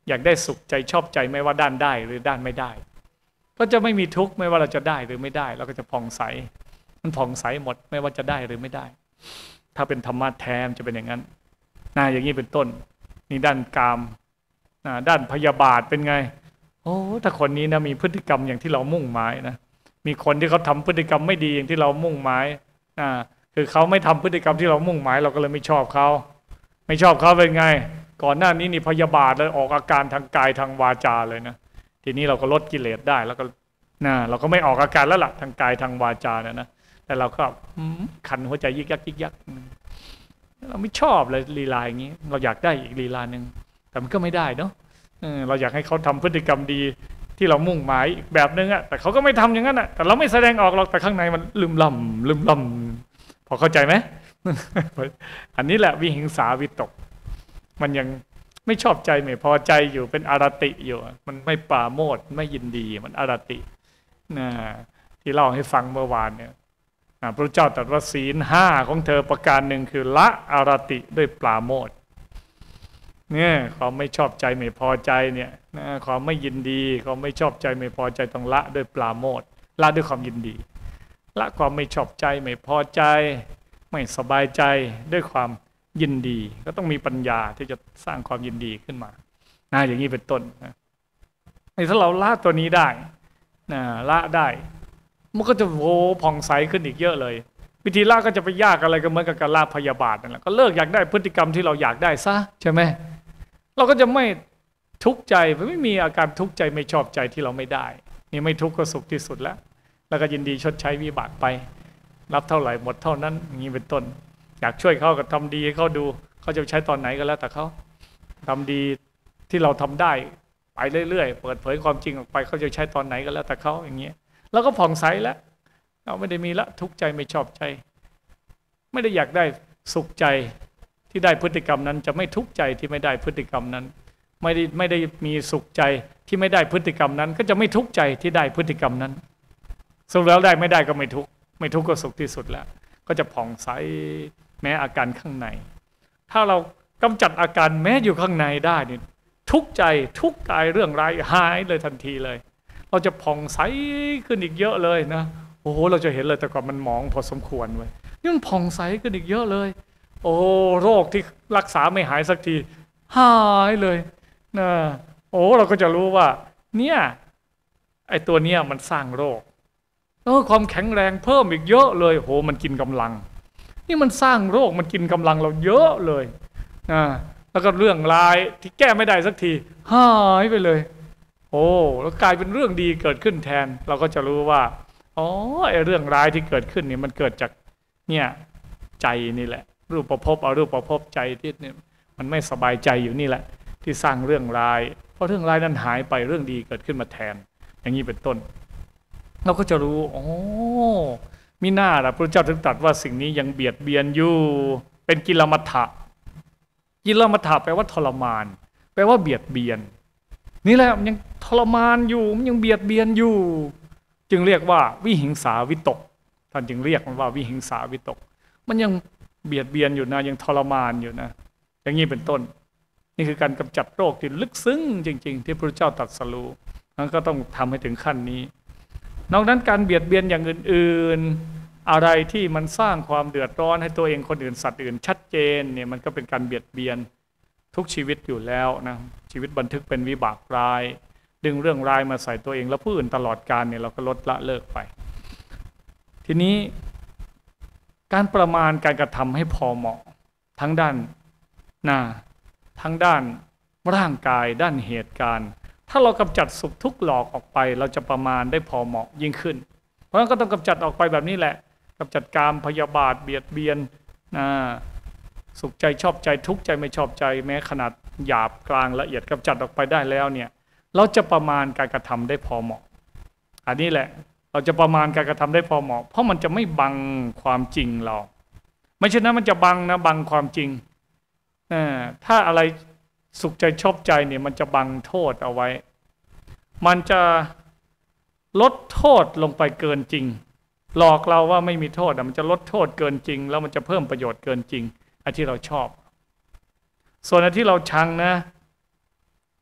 A: อยากได้สุขใจชอบใจไม่ว่าด้านได้หรือด้านไม่ได้ก็จะไม่มีทุกข์ไม่ว่าเราจะได้หรือไม่ได้เราก็จะผ่องใสมันผ่องใสหมดไม่ว่าจะได้หรือไม่ได้ถ้าเป็นธรรมะแท้จะเป็นอย่างนั้นนะอย่างนี้เป็นต้นนี่ด้านกามนะด้านพยาบาทเป็นไงโอ้ถ้าคนนี้นะมีพฤติกรรมอย่างที่เรามุ่งหมายนะมีคนที่เขาทำพฤติกรรมไม่ดีอย่างที่เรามุ่งหมายนะคือเขาไม่ทำพฤติกรรมที่เรามุ่งหมายเราก็เลยไม่ชอบเขาไม่ชอบเขาเป็นไงก่อนหน้านี้นี่พยาบาทเลยออกอาการทางกายทางวาจาเลยนะทีนี้เราก็ลดกิเลสได้แล้วก็นะเราก็ไม่ออกอาการแล้วล่ะทางกายทางวาจาเนี่ยนะแต่เราก็ขันหัวใจยิกยักยิกยักเราไม่ชอบเลยลีลาอย่างนี้เราอยากได้อีกลีลาหนึ่งแต่มันก็ไม่ได้เนาะเราอยากให้เขาทำพฤติกรรมดีที่เรามุ่งหมายอีกแบบนึงอะแต่เขาก็ไม่ทำอย่างนั้นอะแต่เราไม่แสดงออกหรอกแต่ข้างในมันลืมล่ำลืมล่ำพอเข้าใจไหม อันนี้แหละวิหิงสาวิตกมันยังไม่ชอบใจไม่พอใจอยู่เป็นอารติอยู่มันไม่ปราโมทย์ไม่ยินดีมันอารตินะที่เล่าให้ฟังเมื่อวานเนี่ยพระเจ้าตรัสว่าศีลห้าของเธอประการหนึ่งคือละอารติด้วยปราโมทย์เนี่ยความไม่ชอบใจไม่พอใจเนี่ยนะความไม่ยินดีความไม่ชอบใจไม่พอใจต้องละด้วยปราโมทย์ละด้วยความยินดีละความไม่ชอบใจไม่พอใจไม่สบายใจด้วยความยินดีก็ต้องมีปัญญาที่จะสร้างความยินดีขึ้นมานะอย่างนี้เป็นต้นนะถ้าเราละตัวนี้ได้นะละได้มันก็จะโหผ่องใสขึ้นอีกเยอะเลยวิธีละก็จะไปยากอะไรก็เหมือนกับการละพยาบาทนั่นแหละก็เลิกอยากได้พฤติกรรมที่เราอยากได้ซะใช่ไหมเราก็จะไม่ทุกข์ใจไม่มีอาการทุกข์ใจไม่ชอบใจที่เราไม่ได้นี่ไม่ทุกข์ก็สุขที่สุดแล้วแล้วก็ยินดีชดใช้วิบากไปรับเท่าไหร่หมดเท่านั้นอย่างนี้เป็นต้นอยากช่วยเขาก็ทำดีให้เขาดูเขาจะใช้ตอนไหนก็แล้วแต่เขาทำดีที่เราทำได้ไปเรื่อยๆเปิดเผยความจริงออกไปเขาจะใช้ตอนไหนก็แล้วแต่เขาอย่างเงี้ยเราก็ผ่องใสแล้วเราไม่ได้มีละทุกข์ใจไม่ชอบใจไม่ได้อยากได้สุขใจที่ได้พฤติกรรมนั้นจะไม่ทุกข์ใจที่ไม่ได้พฤติกรรมนั้นไม่ได้ไม่ได้มีสุขใจที่ไม่ได้พฤติกรรมนั้นก็จะไม่ทุกข์ใจที่ได้พฤติกรรมนั้นสุขแล้วได้ไม่ได้ก็ไม่ทุกข์ไม่ทุกข์ก็สุขที่สุดแล้วก็จะผ่องใสแม้อาการข้างในถ้าเรากำจัดอาการแม้อยู่ข้างในได้นี่ทุกข์ใจทุกข์กายเรื่องร้ายหายเลยทันทีเลยเราจะผ่องใสขึ้นอีกเยอะเลยนะโอ้โหเราจะเห็นเลยแต่ก่อนมันหมองพอสมควรเว้ยนี่มันผ่องใสขึ้นอีกเยอะเลยโอ้โรคที่รักษาไม่หายสักทีหายเลยนะโอ้เราก็จะรู้ว่าเนี่ยไอ้ตัวเนี้ยมันสร้างโรคเออความแข็งแรงเพิ่มอีกเยอะเลยโหมันกินกำลังนี่มันสร้างโรคมันกินกำลังเราเยอะเลยนะแล้วก็เรื่องร้ายที่แก้ไม่ได้สักทีหายไปเลยโอ้แล้วกลายเป็นเรื่องดีเกิดขึ้นแทนเราก็จะรู้ว่าอ๋อไอ้เรื่องร้ายที่เกิดขึ้นนี่มันเกิดจากเนี่ยใจนี่แหละรูปประพบเอารูปประพบใจที่เนี่ยมันไม่สบายใจอยู่นี่แหละที่สร้างเรื่องร้ายเพราะเรื่องร้ายนั้นหายไปเรื่องดีเกิดขึ้นมาแทนอย่างนี้เป็นต้นเราก็จะรู้โอ้มิน่าล่ะพระเจ้าถึงตรัสว่าสิ่งนี้ยังเบียดเบียนอยู่เป็นกิลมัฏฐะกิลมัฏฐะแปลว่าทรมานแปลว่าเบียดเบียนนี่แหละมันยังทรมานอยู่มันยังเบียดเบียนอยู่จึงเรียกว่าวิหิงสาวิตกท่านจึงเรียกมันว่าวิหิงสาวิตกมันยังเบียดเบียนอยู่นะยังทรมานอยู่นะอย่างนี้เป็นต้นนี่คือการกำจัดโรคที่ลึกซึ้งจริงๆที่พระเจ้าตรัสรู้นั้นก็ต้องทำให้ถึงขั้นนี้นอกนั้นการเบียดเบียนอย่างอื่นๆอะไรที่มันสร้างความเดือดร้อนให้ตัวเองคนอื่นสัตว์อื่นชัดเจนเนี่ยมันก็เป็นการเบียดเบียนทุกชีวิตอยู่แล้วนะชีวิตบันทึกเป็นวิบากร้ายดึงเรื่องร้ายมาใส่ตัวเองแล้วผู้อื่นตลอดกาลเนี่ยเราก็ลดละเลิกไปทีนี้การประมาณการกระทำให้พอเหมาะทั้งด้านหน้าทั้งด้านร่างกายด้านเหตุการณ์ถ้าเรากำจัดสุขทุกข์หลอกออกไปเราจะประมาณได้พอเหมาะยิ่งขึ้นเพราะฉะนั้นก็ต้องกำจัดออกไปแบบนี้แหละกำจัดกามพยาบาทเบียดเบียนนะสุขใจชอบใจทุกข์ใจไม่ชอบใจแม้ขนาดหยาบกลางละเอียดกำจัดออกไปได้แล้วเนี่ยเราจะประมาณการกระทำได้พอเหมาะอันนี้แหละเราจะประมาณการกระทำได้พอเหมาะเพราะมันจะไม่บังความจริงเราไม่ใช่นั้นมันจะบังนะบังความจริงถ้าอะไรสุขใจชอบใจเนี่ยมันจะบังโทษเอาไว้มันจะลดโทษลงไปเกินจริงหลอกเราว่าไม่มีโทษมันจะลดโทษเกินจริงแล้วมันจะเพิ่มประโยชน์เกินจริงไอ้ที่เราชอบส่วนไอ้ที่เราชังนะ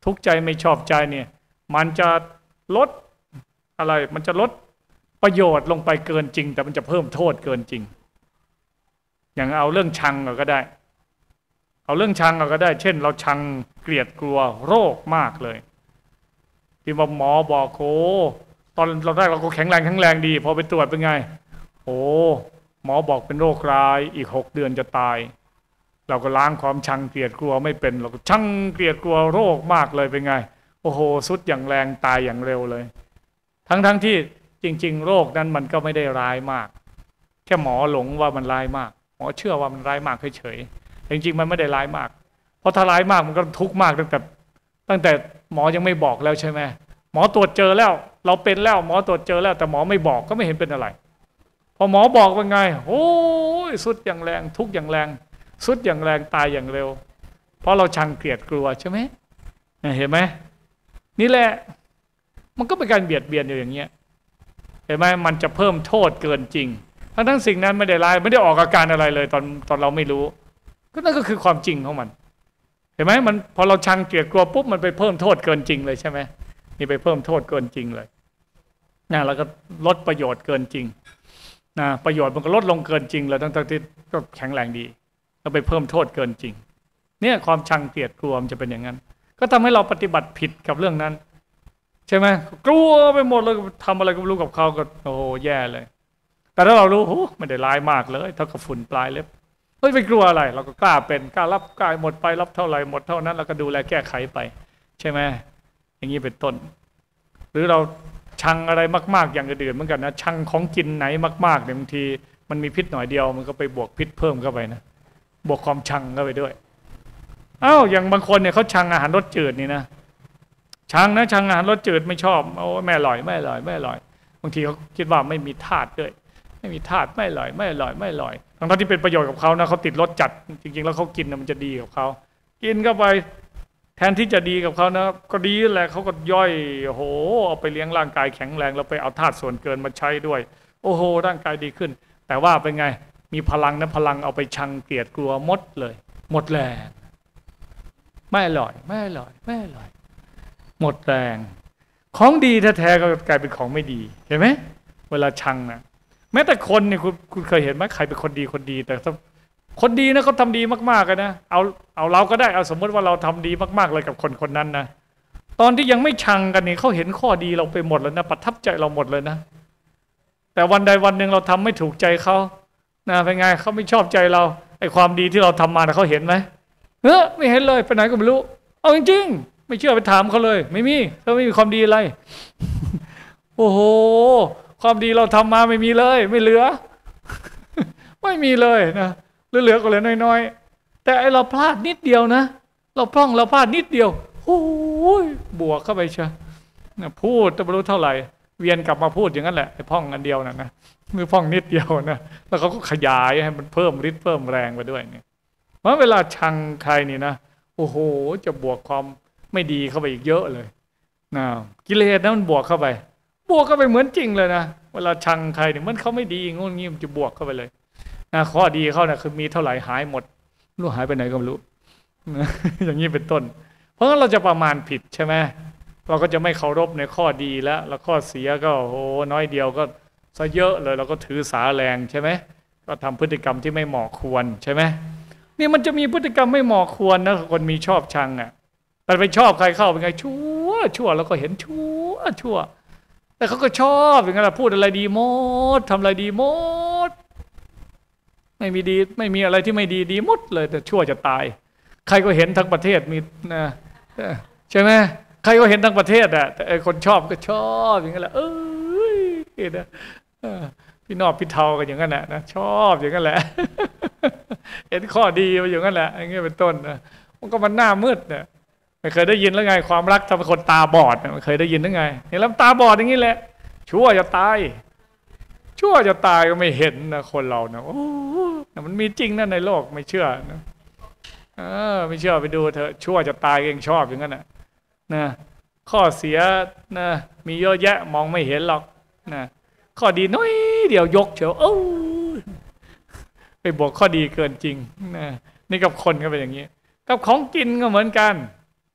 A: ทุกข์ใจไม่ชอบใจเนี่ยมันจะลดอะไรมันจะลดประโยชน์ลงไปเกินจริงแต่มันจะเพิ่มโทษเกินจริงอย่างเอาเรื่องชังก็ได้เอาเรื่องชังก็ได้เช่นเราชังเกลียดกลัวโรคมากเลยที่ว่าหมอบอกโอ้ตอนเราได้เราก็แข็งแรงแข็งแรงดีพอไปตรวจเป็นไงโอ้หมอบอกเป็นโรคร้ายอีกหกเดือนจะตายเราก็ล้างความชังเกลียดกลัวไม่เป็นเราก็ชังเกลียดกลัวโรคมากเลยเป็นไงโอ้โหสุดอย่างแรงตายอย่างเร็วเลยทั้งทั้งที่จริงๆโรคนั้นมันก็ไม่ได้ร้ายมากแค่หมอหลงว่ามันร้ายมากหมอเชื่อว่ามันร้ายมากเฉยๆจริงๆมันไม่ได้ร้ายมากเพราะถ้าร้ายมากมันก็ทุกข์มากตั้งแต่ตั้งแต่หมอยังไม่บอกแล้วใช่ไหมหมอตรวจเจอแล้วเราเป็นแล้วหมอตรวจเจอแล้วแต่หมอไม่บอกก็ไม่เห็นเป็นอะไรพอหมอบอกเป็นไงโอ้ยสุดอย่างแรงทุกข์อย่างแรงสุดอย่างแรงตายอย่างเร็วเพราะเราชังเกลียดกลัวใช่ไหมเห็นไหมนี่แหละมันก็เป็นการเบียดเบียนอยู่อย่างเงี้ยเห็นไหมมันจะเพิ่มโทษเกินจริงทั้งทั้งสิ่งนั้นไม่ได้ร้ายไม่ได้ออกอาการอะไรเลยตอนตอนเราไม่รู้ก็นั่นก็คือความจริงของมันเห็นไหมมันพอเราชังเกลียดกลัวปุ๊บมันไปเพิ่มโทษเกินจริงเลยใช่ไหมนี่ไปเพิ่มโทษเกินจริงเลยนะแล้วก็ลดประโยชน์เกินจริงนะประโยชน์มันก็ลดลงเกินจริงเลยทั้งทั้งที่ก็แข็งแรงดีแล้วไปเพิ่มโทษเกินจริงเนี่ยความชังเกลียดกลัวมันจะเป็นอย่างนั้นก็ทำให้เราปฏิบัติผิดกับเรื่องนั้นใช่ไหมกลัวไปหมดเลยทำอะไรก็ไม่รู้กับเขาก็โอ้แย่เลยแต่ถ้าเรารู้โอ้ไม่ได้ร้ายมากเลยเท่ากับฝุ่นปลายเล็บเฮ้ยไปกลัวอะไรเราก็กล้าเป็นกล้ารับกล้าหมดไปรับเท่าไหร่หมดเท่านั้นเราก็ดูแลแก้ไขไปใช่ไหมอย่างนี้เป็นต้นหรือเราชังอะไรมากๆอย่างอื่นเหมือนกันนะชังของกินไหนมากๆเนี่ยบางทีมันมีพิษหน่อยเดียวมันก็ไปบวกพิษเพิ่มเข้าไปนะบวกความชังเข้าไปด้วยอ้าวอย่างบางคนเนี่ยเขาชังอาหารรสจืดนี่นะชังนะชังอาหารรสจืดไม่ชอบโอ้ไม่อร่อยไม่อร่อยไม่อร่อยบางทีเขาคิดว่าไม่มีธาตุด้วยไม่มีธาตุไม่อร่อยไม่อร่อยไม่อร่อยทั้งที่เป็นประโยชน์กับเขานะเขาติดรสจัดจริงๆแล้วเขากินนะมันจะดีกับเขากินเข้าไปแทนที่จะดีกับเขานะก็ดีแหละเขาก็ย่อยโอ้โหเอาไปเลี้ยงร่างกายแข็งแรงแล้วไปเอาธาตุส่วนเกินมาใช้ด้วยโอ้โหร่างกายดีขึ้นแต่ว่าเป็นไงมีพลังนะพลังเอาไปชังเกลียดกลัวหมดเลยหมดแรงไม่อร่อยไม่อร่อยไม่อร่อยหมดแรงของดีแท้ๆก็กลายเป็นของไม่ดีเห็นไหมเวลาชังนะแม้แต่คนเนี่ยคุณคุณเคยเห็นไหมใครเป็นคนดีคนดีแต่คนดีนะเขาทำดีมากๆกันนะเอาเอาเราก็ได้เอาสมมติว่าเราทำดีมากๆเลยกับคนคนนั้นนะตอนที่ยังไม่ชังกันนี่เขาเห็นข้อดีเราไปหมดแล้วนะประทับใจเราหมดเลยนะแต่วันใดวันหนึ่งเราทำไม่ถูกใจเขานะเป็นไงเขาไม่ชอบใจเราไอ้ความดีที่เราทำมาเขาเห็นไหมเฮ้ยไม่เห็นเลยไปไหนก็ไม่รู้เอาจริงๆไม่เชื่อไปถามเขาเลยไม่มีเขาไม่มีความดีอะไร โอ้โหความดีเราทำมาไม่มีเลยไม่เหลือ ไม่มีเลยนะเหลือๆก็เลยน้อยๆแต่ไอเราพลาดนิดเดียวนะเราพร่องเราพลาดนิดเดียวโอ้ยบวกเข้าไปเชียวนะพูดจะไม่รู้เท่าไหร่เวียนกลับมาพูดอย่างนั้นแหละไอพ่องอันเดียวนะนะมือพ่องนิดเดียวนะแล้วเขาก็ขยายให้มันเพิ่มฤทธิ์เพิ่มแรงไปด้วยเนี่ยเพราะเวลาชังใครนี่นะโอ้โหจะบวกความไม่ดีเข้าไปอีกเยอะเลยนะกิเลสนั้นมันบวกเข้าไปบวกเข้าไปเหมือนจริงเลยนะเวลาชังใครเนี่ยมันเขาไม่ดีงุ่นงี้มันจะบวกเข้าไปเลยนะข้อดีเขาเนี่ยคือมีเท่าไหร่หายหมดรู้หายไปไหนก็ไม่รู้นะอย่างนี้เป็นต้นเพราะงั้นเราจะประมาณผิดใช่ไหมเราก็จะไม่เคารพในข้อดีแล้วแล้วข้อเสียก็โอ้น้อยเดียวก็ซะเยอะเลยเราก็ถือสาแรงใช่ไหมก็ทำพฤติกรรมที่ไม่เหมาะควรใช่ไหมนี่มันจะมีพฤติกรรมไม่เหมาะควรนะคนมีชอบชังอ่ะแต่ไปชอบใครเข้าเป็นไงชั่วชั่วแล้วก็เห็นชั่วชั่วแต่เขาก็ชอบอย่างนั้นแหละพูดอะไรดีหมดทำอะไรดีหมดไม่มีดีไม่มีอะไรที่ไม่ดีดีหมดเลยแต่ชั่วจะตายใครก็เห็นทั้งประเทศมีนะใช่ไหมใครก็เห็นทั้งประเทศอ่ะแต่คนชอบก็ชอบอย่างนั้นแหละเอ้ยนะพี่นอบพี่เทากันอย่างนั้นแหละนะชอบอย่างนั้นแหละเห็นข้อดีมาอย่างนั้นแหละอย่างเงี้ยเป็นต้นนะมันก็มันหน้ามืดเนี่ยไม่เคยได้ยินแล้วไงความรักทำให้คนตาบอดไม่เคยได้ยินแล้วไงเห็นแล้วตาบอดอย่างนี้แหละชั่วจะตายชั่วจะตายก็ไม่เห็นนะคนเรานะโอ้มันมีจริงนะในโลกไม่เชื่อนะเออไม่เชื่อไปดูเถอะชั่วจะตายเองชอบอย่างนั้นนะนะข้อเสียนะมีเยอะแยะมองไม่เห็นหรอกนะข้อดีน้อยเดี๋ยวยกเฉยโอ้ไปบวกข้อดีเกินจริงนะนี่กับคนก็เป็นอย่างนี้กับของกินก็เหมือนกัน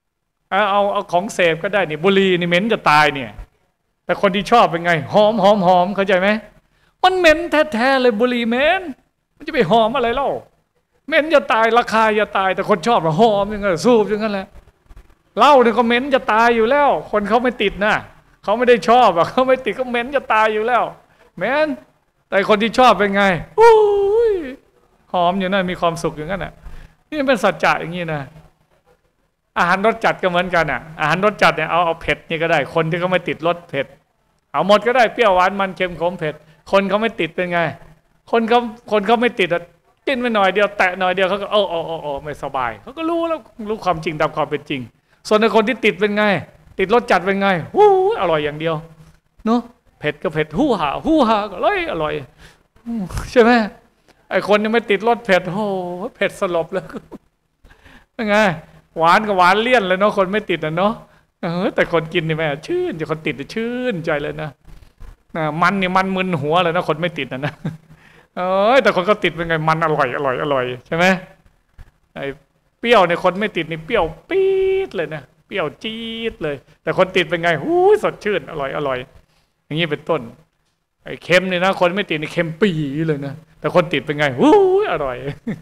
A: เอาเอาเอาของเสพก็ได้นี่บุหรี่นี่เหม็นจะตายเนี่ยแต่คนที่ชอบเป็นไงหอมหอมหอมเข้าใจไหมมันเหม็นแท้ๆเลยบุหรี่เหม็นมันจะไปหอมอะไรเล่าเหม็นจะตายราคาจะตายแต่คนชอบหอมอย่างเงี้ยสูบอย่างนั้นแหละเหล้าเนี่ยก็เหม็นจะตายอยู่แล้วคนเขาไม่ติดนะเขาไม่ได้ชอบอะเขาไม่ติดก็เหม็นจะตายอยู่แล้วเหม็นแต่คนที่ชอบเป็นไงอุ้ยหอมอย่างนั้นมีความสุขอย่างนั้นอ่ะนี่เป็นสัจจะอย่างนี้นะอาหารรสจัดก็เหมือนกันอ่ะอาหารรสจัดเนี่ยเอาเอาเผ็ดนี่ก็ได้คนที่เขาไม่ติดรสเผ็ดเอาหมดก็ได้เปรี้ยวหวานมันเค็มขมเผ็ดคนเขาไม่ติดเป็นไงคนเขาคนเขาไม่ติดอ่ะกินไปหน่อยเดียวแตะหน่อยเดียวเขาก็โอ้โอ้โอ้โอ้ไม่สบายเขาก็รู้แล้วรู้ความจริงตามความเป็นจริงส่วนในคนที่ติดเป็นไงติดรสจัดเป็นไงหู้อร่อยอย่างเดียวเนาะเผ็ดก็เผ็ดหู้หาหู้หาก็เลยอร่อยใช่ไหมไอคนยังไม่ติดรสเผ็ดโอ้เผ็ดสลบเลยเป็นไงหวานก็หวานเลี่ยนเลยเนาะคนไม่ติดนะเนาะเออแต่คนกินนี่แม่ชื่นจะคนติดชื่นใจเลยนะนะมันนี่มันมึนหัวเลยนะคนไม่ติดนะนะเออแต่คนก็ติดเป็นไงมันอร่อยอร่อยอร่อยใช่ไหมไอ้เปรี้ยวเนี่ยคนไม่ติดนี่เปรี้ยวปี๊ดเลยนะเปรี้ยวจี๊ดเลยแต่คนติดเป็นไงหู้สดชื่นอร่อยอร่อยอย่างนี้เป็นต้นไอ้เค็มเนี่ยนะคนไม่ติดนี่เค็มปีเลยนะแต่คนติดเป็นไงหู้อร่อย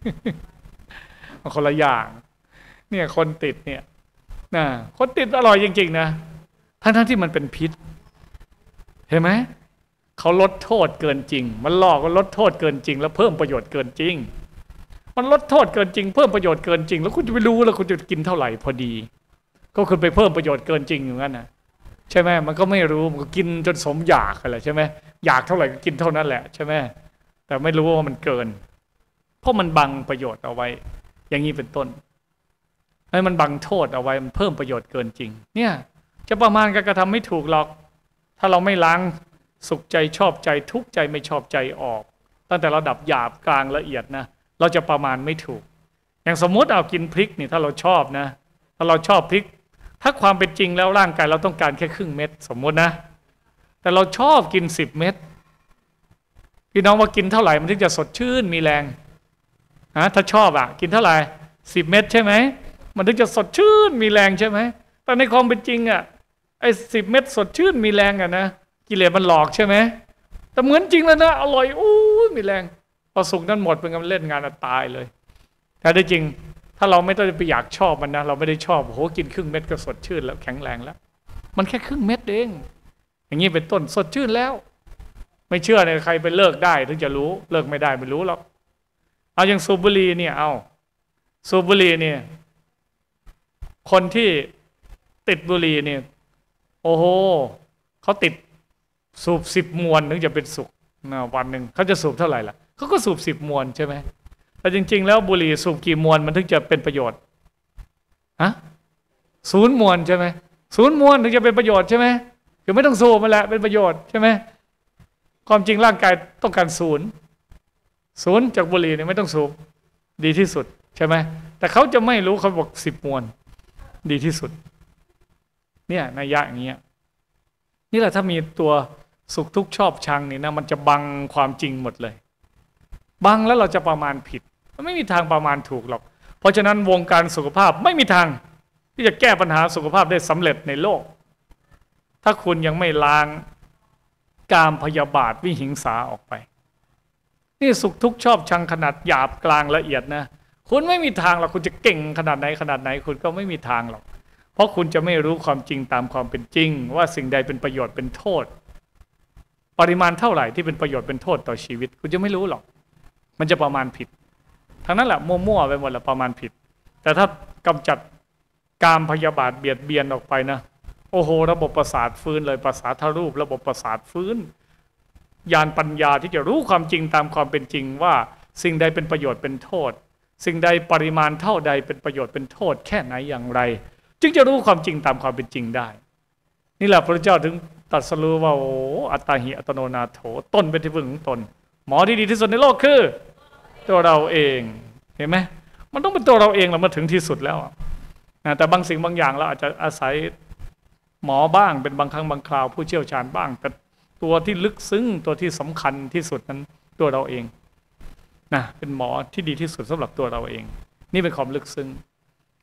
A: คนละอย่างเนี่ยคนติดเนี่ยนะคนติดอร่อยจริงๆนะทั้งทั้งที่มันเป็นพิษเห็นไหมเขาลดโทษเกินจริงมันหลอกว่าลดโทษเกินจริงแล้วเพิ่มประโยชน์เกินจริงมันลดโทษเกินจริงเพิ่มประโยชน์เกินจริงแล้วคุณจะไปรู้แล้วคุณจะกินเท่าไหร่พอดีก็คุณไปเพิ่มประโยชน์เกินจริงอย่างนั้นนะใช่ไหมมันก็ไม่รู้มันก็กินจนสมอยากอะไรใช่ไหมอยากเท่าไหร่ก็กินเท่านั้นแหละใช่ไหมแต่ไม่รู้ว่ามันเกินเพราะมันบังประโยชน์เอาไว้อย่างนี้เป็นต้นให้มันบังโทษเอาไว้มันเพิ่มประโยชน์เกินจริงเนี่ยจะประมาณการกระทำไม่ถูกหรอกถ้าเราไม่ล้างสุขใจชอบใจทุกข์ใจไม่ชอบใจออกตั้งแต่ระดับหยาบกลางละเอียดนะเราจะประมาณไม่ถูกอย่างสมมุติเอากินพริกนี่ถ้าเราชอบนะถ้าเราชอบพริกถ้าความเป็นจริงแล้วร่างกายเราต้องการแค่ครึ่งเม็ดสมมตินะแต่เราชอบกินสิบเม็ดพี่น้องว่ากินเท่าไหร่มันถึงจะสดชื่นมีแรงฮะถ้าชอบอ่ะกินเท่าไหร่สิบเม็ดใช่ไหมมันถึงจะสดชื่นมีแรงใช่ไหมแต่ในความเป็นจริงอ่ะไอ้สิบเม็ดสดชื่นมีแรงอ่ะนะกิเลสมันหลอกใช่ไหมแต่เหมือนจริงแล้วนะอร่อยอู้มีแรงพอสุกนั้นหมดเป็นการเล่นงานตายเลยแต่ได้จริงถ้าเราไม่ต้องไปอยากชอบมันนะเราไม่ได้ชอบโอ้โหกินครึ่งเม็ดก็สดชื่นแล้วแข็งแรงแล้วมันแค่ครึ่งเม็ดเองอย่างนี้เป็นต้นสดชื่นแล้วไม่เชื่อเนี่ยใครไปเลิกได้ถึงจะรู้เลิกไม่ได้ไม่รู้หรอกเอาอย่างสูบบุหรี่เนี่ยเอาสูบบุหรี่เนี่ยคนที่ติดบุหรี่เนี่ยโอ้โหเขาติดสูบสิบมวนถึงจะเป็นสุขนะวันหนึ่งเขาจะสูบเท่าไหร่ล่ะเขาก็สูบสิบมวนใช่ไหมแต่จริงๆแล้วบุหรี่สูบกี่มวนมันถึงจะเป็นประโยชน์ฮะศูนย์มวนใช่ไหมศูนย์มวนถึงจะเป็นประโยชน์ใช่ไหมคือไม่ต้องสูบมันแหละเป็นประโยชน์ใช่ไหมความจริงร่างกายต้องการศูนย์ศูนย์จากบุหรี่เนี่ยไม่ต้องสูบดีที่สุดใช่ไหมแต่เขาจะไม่รู้เขาบอกสิบมวนดีที่สุดเนี่ยนัยยะอย่างเงี้ยนี่แหละถ้ามีตัวสุขทุกข์ชอบชังนี่นะมันจะบังความจริงหมดเลยบังแล้วเราจะประมาณผิดมันไม่มีทางประมาณถูกหรอกเพราะฉะนั้นวงการสุขภาพไม่มีทางที่จะแก้ปัญหาสุขภาพได้สำเร็จในโลกถ้าคุณยังไม่ล้างกามพยาบาทวิหิงสาออกไปนี่สุขทุกข์ชอบชังขนาดหยาบกลางละเอียดนะคุณไม่มีทางหรอกคุณจะเก่งขนาดไหนขนาดไหนคุณก็ไม่มีทางหรอกเพราะคุณจะไม่รู้ความจริงตามความเป็นจริงว่าสิ่งใดเป็นประโยชน์เป็นโทษปริมาณเท่าไหร่ที่เป็นประโยชน์เป็นโทษต่อชีวิตคุณจะไม่รู้หรอกมันจะประมาณผิดทั้งนั้นแหละมั่วๆไปหมดแหละประมาณผิดแต่ถ้ากำจัดกามพยาบาทเบียดเบียนออกไปนะโอ้โหระบบประสาทฟื้นเลยประสาทรูประบบประสาทฟื้นญาณปัญญาที่จะรู้ความจริงตามความเป็นจริงว่าสิ่งใดเป็นประโยชน์เป็นโทษสิ่งใดปริมาณเท่าใดเป็นประโยชน์เป็นโทษแค่ไหนอย่างไรจึงจะรู้ความจริงตามความเป็นจริงได้นี่แหละพระเจ้าถึงตรัสรู้ว่าโอ้อัตตาหิอัตโนนาโถตนเป็นที่พึ่งของตนหมอที่ดีที่สุดในโลกคือตัวเราเองเห็นไหมมันต้องเป็นตัวเราเองเรามาถึงที่สุดแล้วนะแต่บางสิ่งบางอย่างเราอาจจะอาศัยหมอบ้างเป็นบางครั้งบางคราวผู้เชี่ยวชาญบ้างแต่ตัวที่ลึกซึ้งตัวที่สำคัญที่สุดนั้นตัวเราเองนะเป็นหมอที่ดีที่สุดสำหรับตัวเราเองนี่เป็นความลึกซึ้ง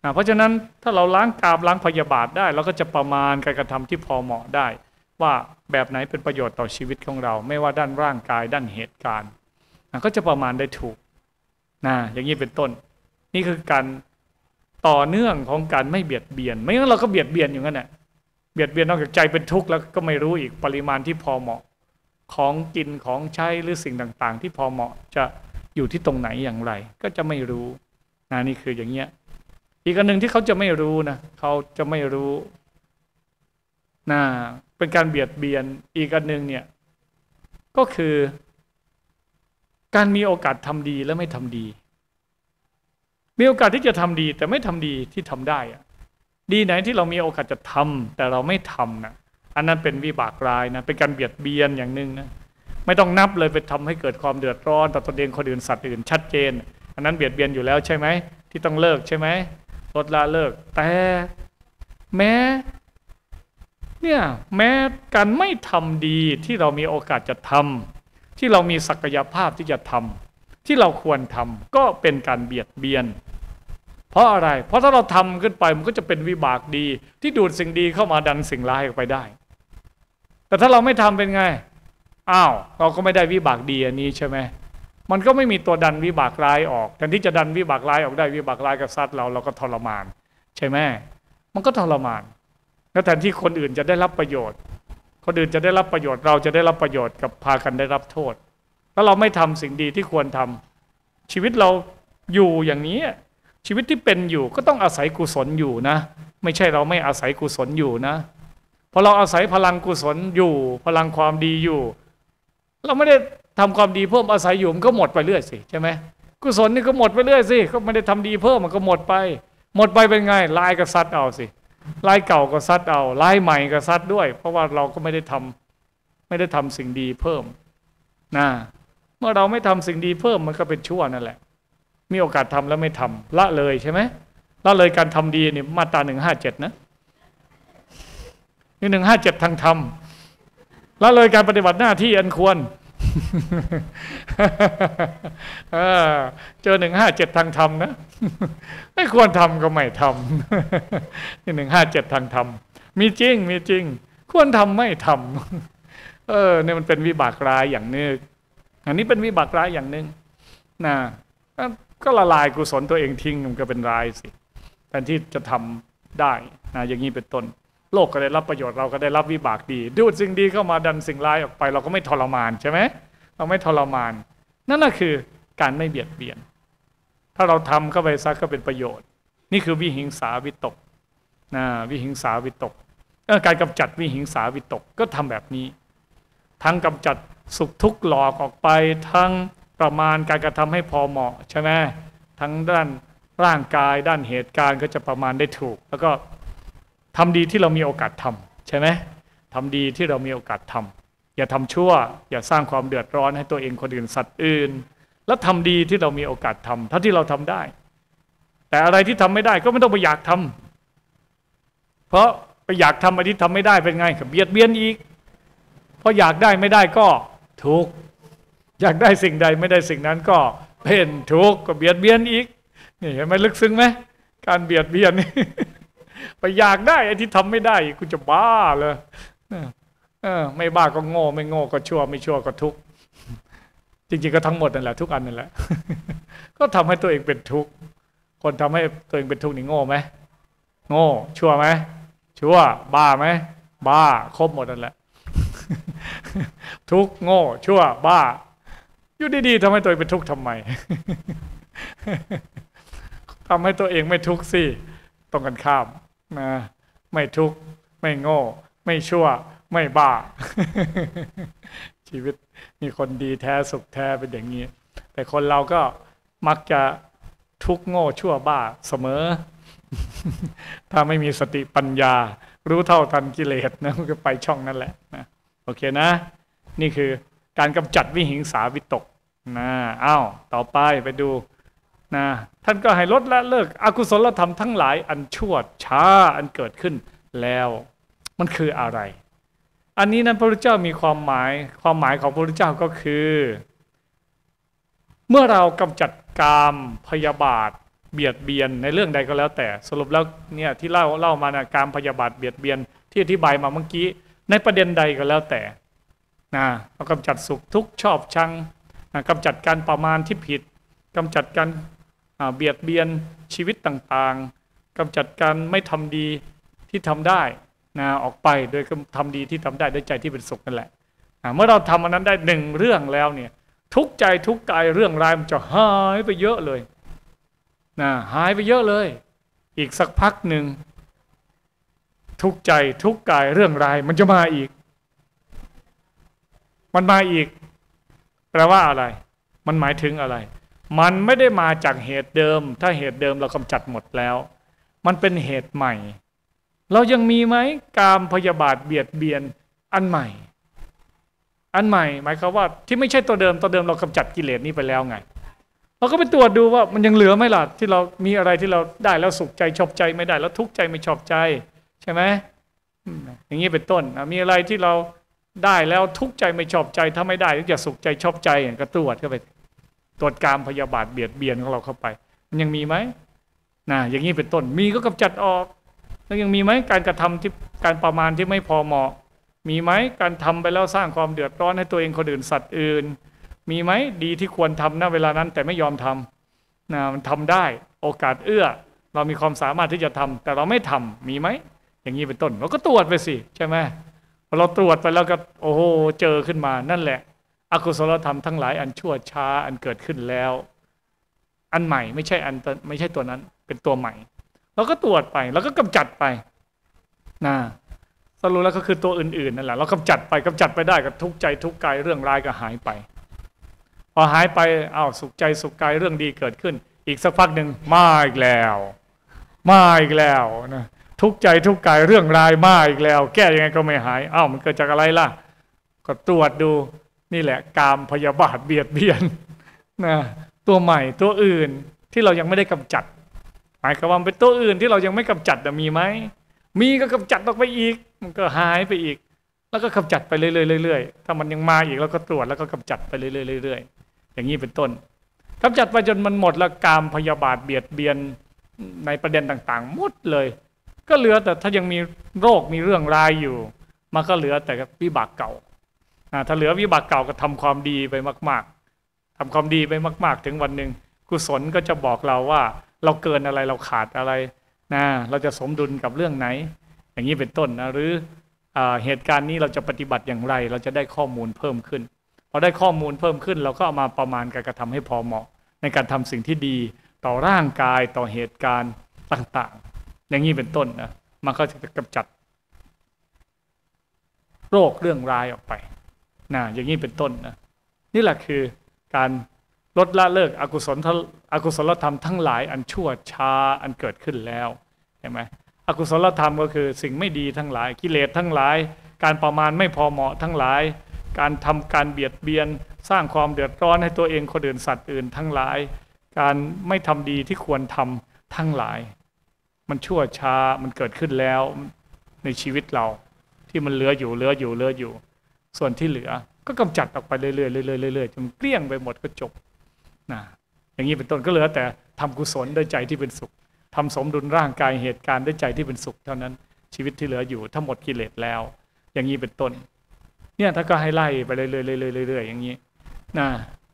A: เพราะฉะนั้นถ้าเราล้างกามล้างพยาบาทได้เราก็จะประมาณการกระทำที่พอเหมาะได้ว่าแบบไหนเป็นประโยชน์ต่อชีวิตของเราไม่ว่าด้านร่างกายด้านเหตุการณ์ก็จะประมาณได้ถูกนะอย่างนี้เป็นต้นนี่คือการต่อเนื่องของการไม่เบียดเบียนไม่งั้นเราก็เบียดเบียนอย่างนั้นแหละเบียดเบียนนอกจากใจเป็นทุกข์แล้วก็ไม่รู้อีกปริมาณที่พอเหมาะของกินของใช้หรือสิ่งต่างๆที่พอเหมาะจะอยู่ที่ตรงไหนอย่างไรก็จะไม่รู้นะนี่คืออย่างเงี้ยอีกอันหนึ่งที่เขาจะไม่รู้นะเขาจะไม่รู้นะเป็นการเบียดเบียนอีกอันหนึ่งเนี่ยก็คือการมีโอกาสทำดีและไม่ทำดีมีโอกาสที่จะทำดีแต่ไม่ทำดีที่ทำได้อะดีไหนที่เรามีโอกาสจะทำแต่เราไม่ทำนะอันนั้นเป็นวิบากร้ายนะเป็นการเบียดเบียนอย่างหนึ่งนะไม่ต้องนับเลยไปทำให้เกิดความเดือดร้อนต่อตนเองคนอื่นสัตว์อื่นชัดเจนอันนั้นเบียดเบียนอยู่แล้วใช่ไหมที่ต้องเลิกใช่ไหมลดละเลิกแต่แม้เนี่ยแม้การไม่ทำดีที่เรามีโอกาสจะทำที่เรามีศักยภาพที่จะทำที่เราควรทำก็เป็นการเบียดเบียนเพราะอะไรเพราะถ้าเราทำขึ้นไปมันก็จะเป็นวิบากดีที่ดูดสิ่งดีเข้ามาดันสิ่งร้ายออกไปได้แต่ถ้าเราไม่ทำเป็นไงอ้าวเราก็ไม่ได้วิบากดีอันนี้ใช่ไหมมันก็ไม่มีตัวดันวิบากร้ายออกแทนที่จะดันวิบากร้ายออกได้วิบากร้ายกับซัดเราเราก็ทรมานใช่ไหมมันก็ทรมานแล้วแทนที่คนอื่นจะได้รับประโยชน์คนอื่นจะได้รับประโยชน์เราจะได้รับประโยชน์กับพากันได้รับโทษแล้วเราไม่ทำสิ่งดีที่ควรทำชีวิตเราอยู่อย่างนี้ชีวิตที่เป็นอยู่ก็ต้องอาศัยกุศลอยู่นะไม่ใช่เราไม่อาศัยกุศลอยู่นะพอเราอาศัยพลังกุศลอยู่พลังความดีอยู่เราไม่ได้ทำความดีเพิ่มอาศัยอยู่มันก็หมดไปเรื่อยสิใช่ไหมกุศลนี่ก็หมดไปเรื่อยสิก็ไม่ได้ทำดีเพิ่มมันก็หมดไปหมดไปเป็นไงลายก็ซัดเอาสิลายเก่าก็ซัดเอาลายใหม่ก็ซัดด้วยเพราะว่าเราก็ไม่ได้ทำไม่ได้ทำสิ่งดีเพิ่มนะเมื่อเราไม่ทำสิ่งดีเพิ่มมันก็เป็นชั่วนั่นแหละมีโอกาสทำแล้วไม่ทำละเลยใช่ไหมละเลยการทำดีนี่มาตราหนึ่งห้าเจ็ดนะนี่หนึ่งห้าเจ็ดทางธรรมละเลยการปฏิบัติหน้าที่อันควรเจอหนึ่งห้าเจ็ดทางธรรมนะไม่ควรทำก็ไม่ทำนี่หนึ่งห้าเจ็ดทางธรรมมีจริงมีจริงควรทำไม่ทำเออเนี่ยมันเป็นวิบากร้ายอย่างนึงอันนี้เป็นวิบากร้ายอย่างนึงนะก็ละลายกุศลตัวเองทิ้งมันก็เป็นร้ายสิแทนที่จะทำได้นะอย่างนี้เป็นต้นโลกก็ได้รับประโยชน์เราก็ได้รับวิบากดีดูดสิ่งดีเข้ามาดันสิ่งร้ายออกไปเราก็ไม่ทรมานใช่ไหมเราไม่ทรมานนั่นแหละคือการไม่เบียดเบียนถ้าเราทำเข้าไปซักก็เป็นประโยชน์นี่คือวิหิงสาวิตกนะวิหิงสาวิตกการกำจัดวิหิงสาวิตกก็ทำแบบนี้ทั้งกำจัดสุขทุกข์หลอกออกไปทั้งประมาณการกระทำให้พอเหมาะใช่ไหมทั้งด้านร่างกายด้านเหตุการณ์ก็จะประมาณได้ถูกแล้วก็ทำดีที่เรามีโอกาสทำใช่ไหมทำดีที่เรามีโอกาสทำอย่าทำชั่วอย่าสร้างความเดือดร้อนให้ตัวเองคนอื่นสัตว์อื่นแล้วทำดีที่เรามีโอกาสทำเท่าที่เราทำได้แต่อะไรที่ทำไม่ได้ก็ไม่ต้องไปอยากทำเพราะไปอยากทำอะไรที่ทำไม่ได้เป็นไงกับเบียดเบียนอีกเพราะอยากได้ไม่ได้ก็ทุกข์อยากได้สิ่งใดไม่ได้สิ่งนั้นก็เป็นทุกข์ก็เบียดเบียนอีกนี่เห็นไหมลึกซึ้งไหมการเบียดเบียนนี่ไปอยากได้ไอ้ที่ทำไม่ได้กูจะบ้าเลยเออไม่บ้าก็โง่ไม่โง่ก็ชั่วไม่ชั่วก็ทุกข์จริงๆก็ทั้งหมดนั่นแหละทุกอันนั่นแหละก็ทำให้ตัวเองเป็นทุกข์คนทำให้ตัวเองเป็นทุกข์นี่โง่ไหมโง่ชั่วไหมชั่วบ้าไหมบ้าครบหมดนั่นแหละทุกข์โง่ชั่วบ้าอยู่ดีๆทำให้ตัวเองเป็นทุกข์ทำไมทำให้ตัวเองไม่ทุกข์สิตรงกันข้ามนะไม่ทุกข์ไม่โง่ไม่ชั่วไม่บ้าชีวิตมีคนดีแท้สุขแท้เป็นอย่างนี้แต่คนเราก็มักจะทุกข์โง่ชั่วบ้าเสมอถ้าไม่มีสติปัญญารู้เท่าทันกิเลสนะมันก็ไปช่องนั่นแหละนะโอเคนะนี่คือการกำจัดวิหิงสาวิตกนะอ้าวต่อไปไปดูนะท่านก็ให้ลดละเลิกอกุศลธรรมทั้งหลายอันชั่วช้าอันเกิดขึ้นแล้วมันคืออะไรอันนี้นั้นพระพุทธเจ้ามีความหมายความหมายของพระพุทธเจ้าก็คือเมื่อเรากำจัดกามพยาบาทเบียดเบียนในเรื่องใดก็แล้วแต่สรุปแล้วเนี่ยที่เล่าเล่ามานะการพยาบาทเบียดเบียนที่อธิบายมาเมื่อกี้ในประเด็นใดก็แล้วแต่นะเรากำจัดสุขทุกข์ชอบชังนะกำจัดการประมาณที่ผิดกำจัดการเบียดเบียนชีวิตต่างๆกำจัดการไม่ทำดีที่ทำได้นะออกไปโดยทำดีที่ทำได้ด้วยใจที่เป็นสุขนั่นแหละนะเมื่อเราทำอันนั้นได้หนึ่งเรื่องแล้วเนี่ยทุกใจทุกกายเรื่องร้ายมันจะหายไปเยอะเลยนะหายไปเยอะเลยอีกสักพักหนึ่งทุกใจทุกกายเรื่องร้ายมันจะมาอีกมันมาอีกแปลว่าอะไรมันหมายถึงอะไรมันไม่ได้มาจากเหตุเดิมถ้าเหตุเดิมเรากำจัดหมดแล้วมันเป็นเหตุใหม่เรายังมีไหมกามพยาบาทเบียดเบียนอันใหม่อันใหม่หมายความว่าที่ไม่ใช่ตัวเดิมตัวเดิมเรากำจัดกิเลสนี้ไปแล้วไงเราก็ไปตรวจดูว่ามันยังเหลือไหมล่ะที่เรามีอะไรที่เราได้แล้วสุขใจชอบใจไม่ได้แล้วทุกข์ใจไม่ชอบใจใช่ไหมอย่างนี้เป็นต้นมีอะไรที่เราได้แล้วทุกข์ใจไม่ชอบใจถ้าไม่ได้ก็จะสุขใจชอบใจก็ตรวจเข้าไปตรวจกามพยาบาทเบียดเบียนของเราเข้าไปมันยังมีไหมนะอย่างนี้เป็นต้นมีก็กำจัดออกแล้วยังมีไหมการกระทำที่การประมาณที่ไม่พอเหมาะมีไหมการทำไปแล้วสร้างความเดือดร้อนให้ตัวเองคนอื่นสัตว์อื่นมีไหมดีที่ควรทำณเวลานั้นแต่ไม่ยอมทำนะมันทำได้โอกาสเอื้อเรามีความสามารถที่จะทำแต่เราไม่ทำมีไหมอย่างนี้เป็นต้นเราก็ตรวจไปสิใช่ไหมพอเราตรวจไปแล้วก็โอ้โหเจอขึ้นมานั่นแหละอกุศลธรรมทั้งหลายอันชั่วช้าอันเกิดขึ้นแล้วอันใหม่ไม่ใช่อันไม่ใช่ตัวนั้นเป็นตัวใหม่เราก็ตรวจไปแล้วก็กำจัดไปนะสรุปแล้วก็คือตัวอื่นๆนั่นแหละเรากำจัดไปกำจัดไปได้กับทุกใจทุกกายเรื่องร้ายก็หายไปพอหายไปอ้าวสุขใจสุขกายเรื่องดีเกิดขึ้นอีกสักพักหนึ่งมาอีกแล้วมาอีกแล้วนะทุกใจทุกกายเรื่องร้ายมาอีกแล้วแก้ยังไงก็ไม่หายอ้าวมันเกิดจากอะไรล่ะก็ตรวจดูนี่แหละกามพยาบาทเบียดเบียนนะตัวใหม่ตัวอื่นที่เรายังไม่ได้กำจัดหมายความว่าเป็นตัวอื่นที่เรายังไม่กำจัดมีไหมมีก็กำจัดออกไปอีกมันก็หายไปอีกแล้วก็กำจัดไปเรื่อยๆถ้ามันยังมาอีกแล้วก็ตรวจแล้วก็กำจัดไปเรื่อยๆอย่างนี้เป็นต้นกำจัดไปจนมันหมดแล้วกามพยาบาทเบียดเบียนในประเด็นต่างๆหมดเลยก็เหลือแต่ถ้ายังมีโรคมีเรื่องร้ายอยู่มันก็เหลือแต่วิบากเก่าถ้าเหลือวิบากเก่าก็ทำความดีไปมากๆทำความดีไปมากๆถึงวันหนึ่งกุศลก็จะบอกเราว่าเราเกินอะไรเราขาดอะไรนะเราจะสมดุลกับเรื่องไหนอย่างนี้เป็นต้นนะหรือเหตุการณ์นี้เราจะปฏิบัติอย่างไรเราจะได้ข้อมูลเพิ่มขึ้นพอได้ข้อมูลเพิ่มขึ้นเราก็เอามาประมาณการกระทำให้พอเหมาะในการทำสิ่งที่ดีต่อร่างกายต่อเหตุการณ์ต่างๆอย่างนี้เป็นต้นนะมันก็จะกำจัดโรคเรื่องร้ายออกไปนะอย่างนี้เป็นต้นนะนี่แหละคือการลดละเลิกอกุศลอกุศลธรรมทั้งหลายอันชั่วช้าอันเกิดขึ้นแล้วเห็นไหมอกุศลธรรมก็คือสิ่งไม่ดีทั้งหลายกิเลสทั้งหลายการประมาณไม่พอเหมาะทั้งหลายการทำการเบียดเบียนสร้างความเดือดร้อนให้ตัวเองคนอื่นสัตว์อื่นทั้งหลายการไม่ทำดีที่ควรทำทั้งหลายมันชั่วช้ามันเกิดขึ้นแล้วในชีวิตเราที่มันเหลืออยู่เหลืออยู่เหลืออยู่ส่วนที่เหลือก็กำจัดออกไปเรื่อยๆเรื่อยๆเรื่อยๆจนเกลี้ยงไปหมดก็จบนะอย่างนี้เป็นต้นก็เหลือแต่ทำกุศลด้วยใจที่เป็นสุขทำสมดุลร่างกายเหตุการณ์ด้วยใจที่เป็นสุขเท่านั้นชีวิตที่เหลืออยู่ทั้งหมดกิเลสแล้วอย่างนี้เป็นต้นเนี่ยถ้าก็ให้ไล่ไปเรื่อยๆเรื่อยๆอย่างนี้นะ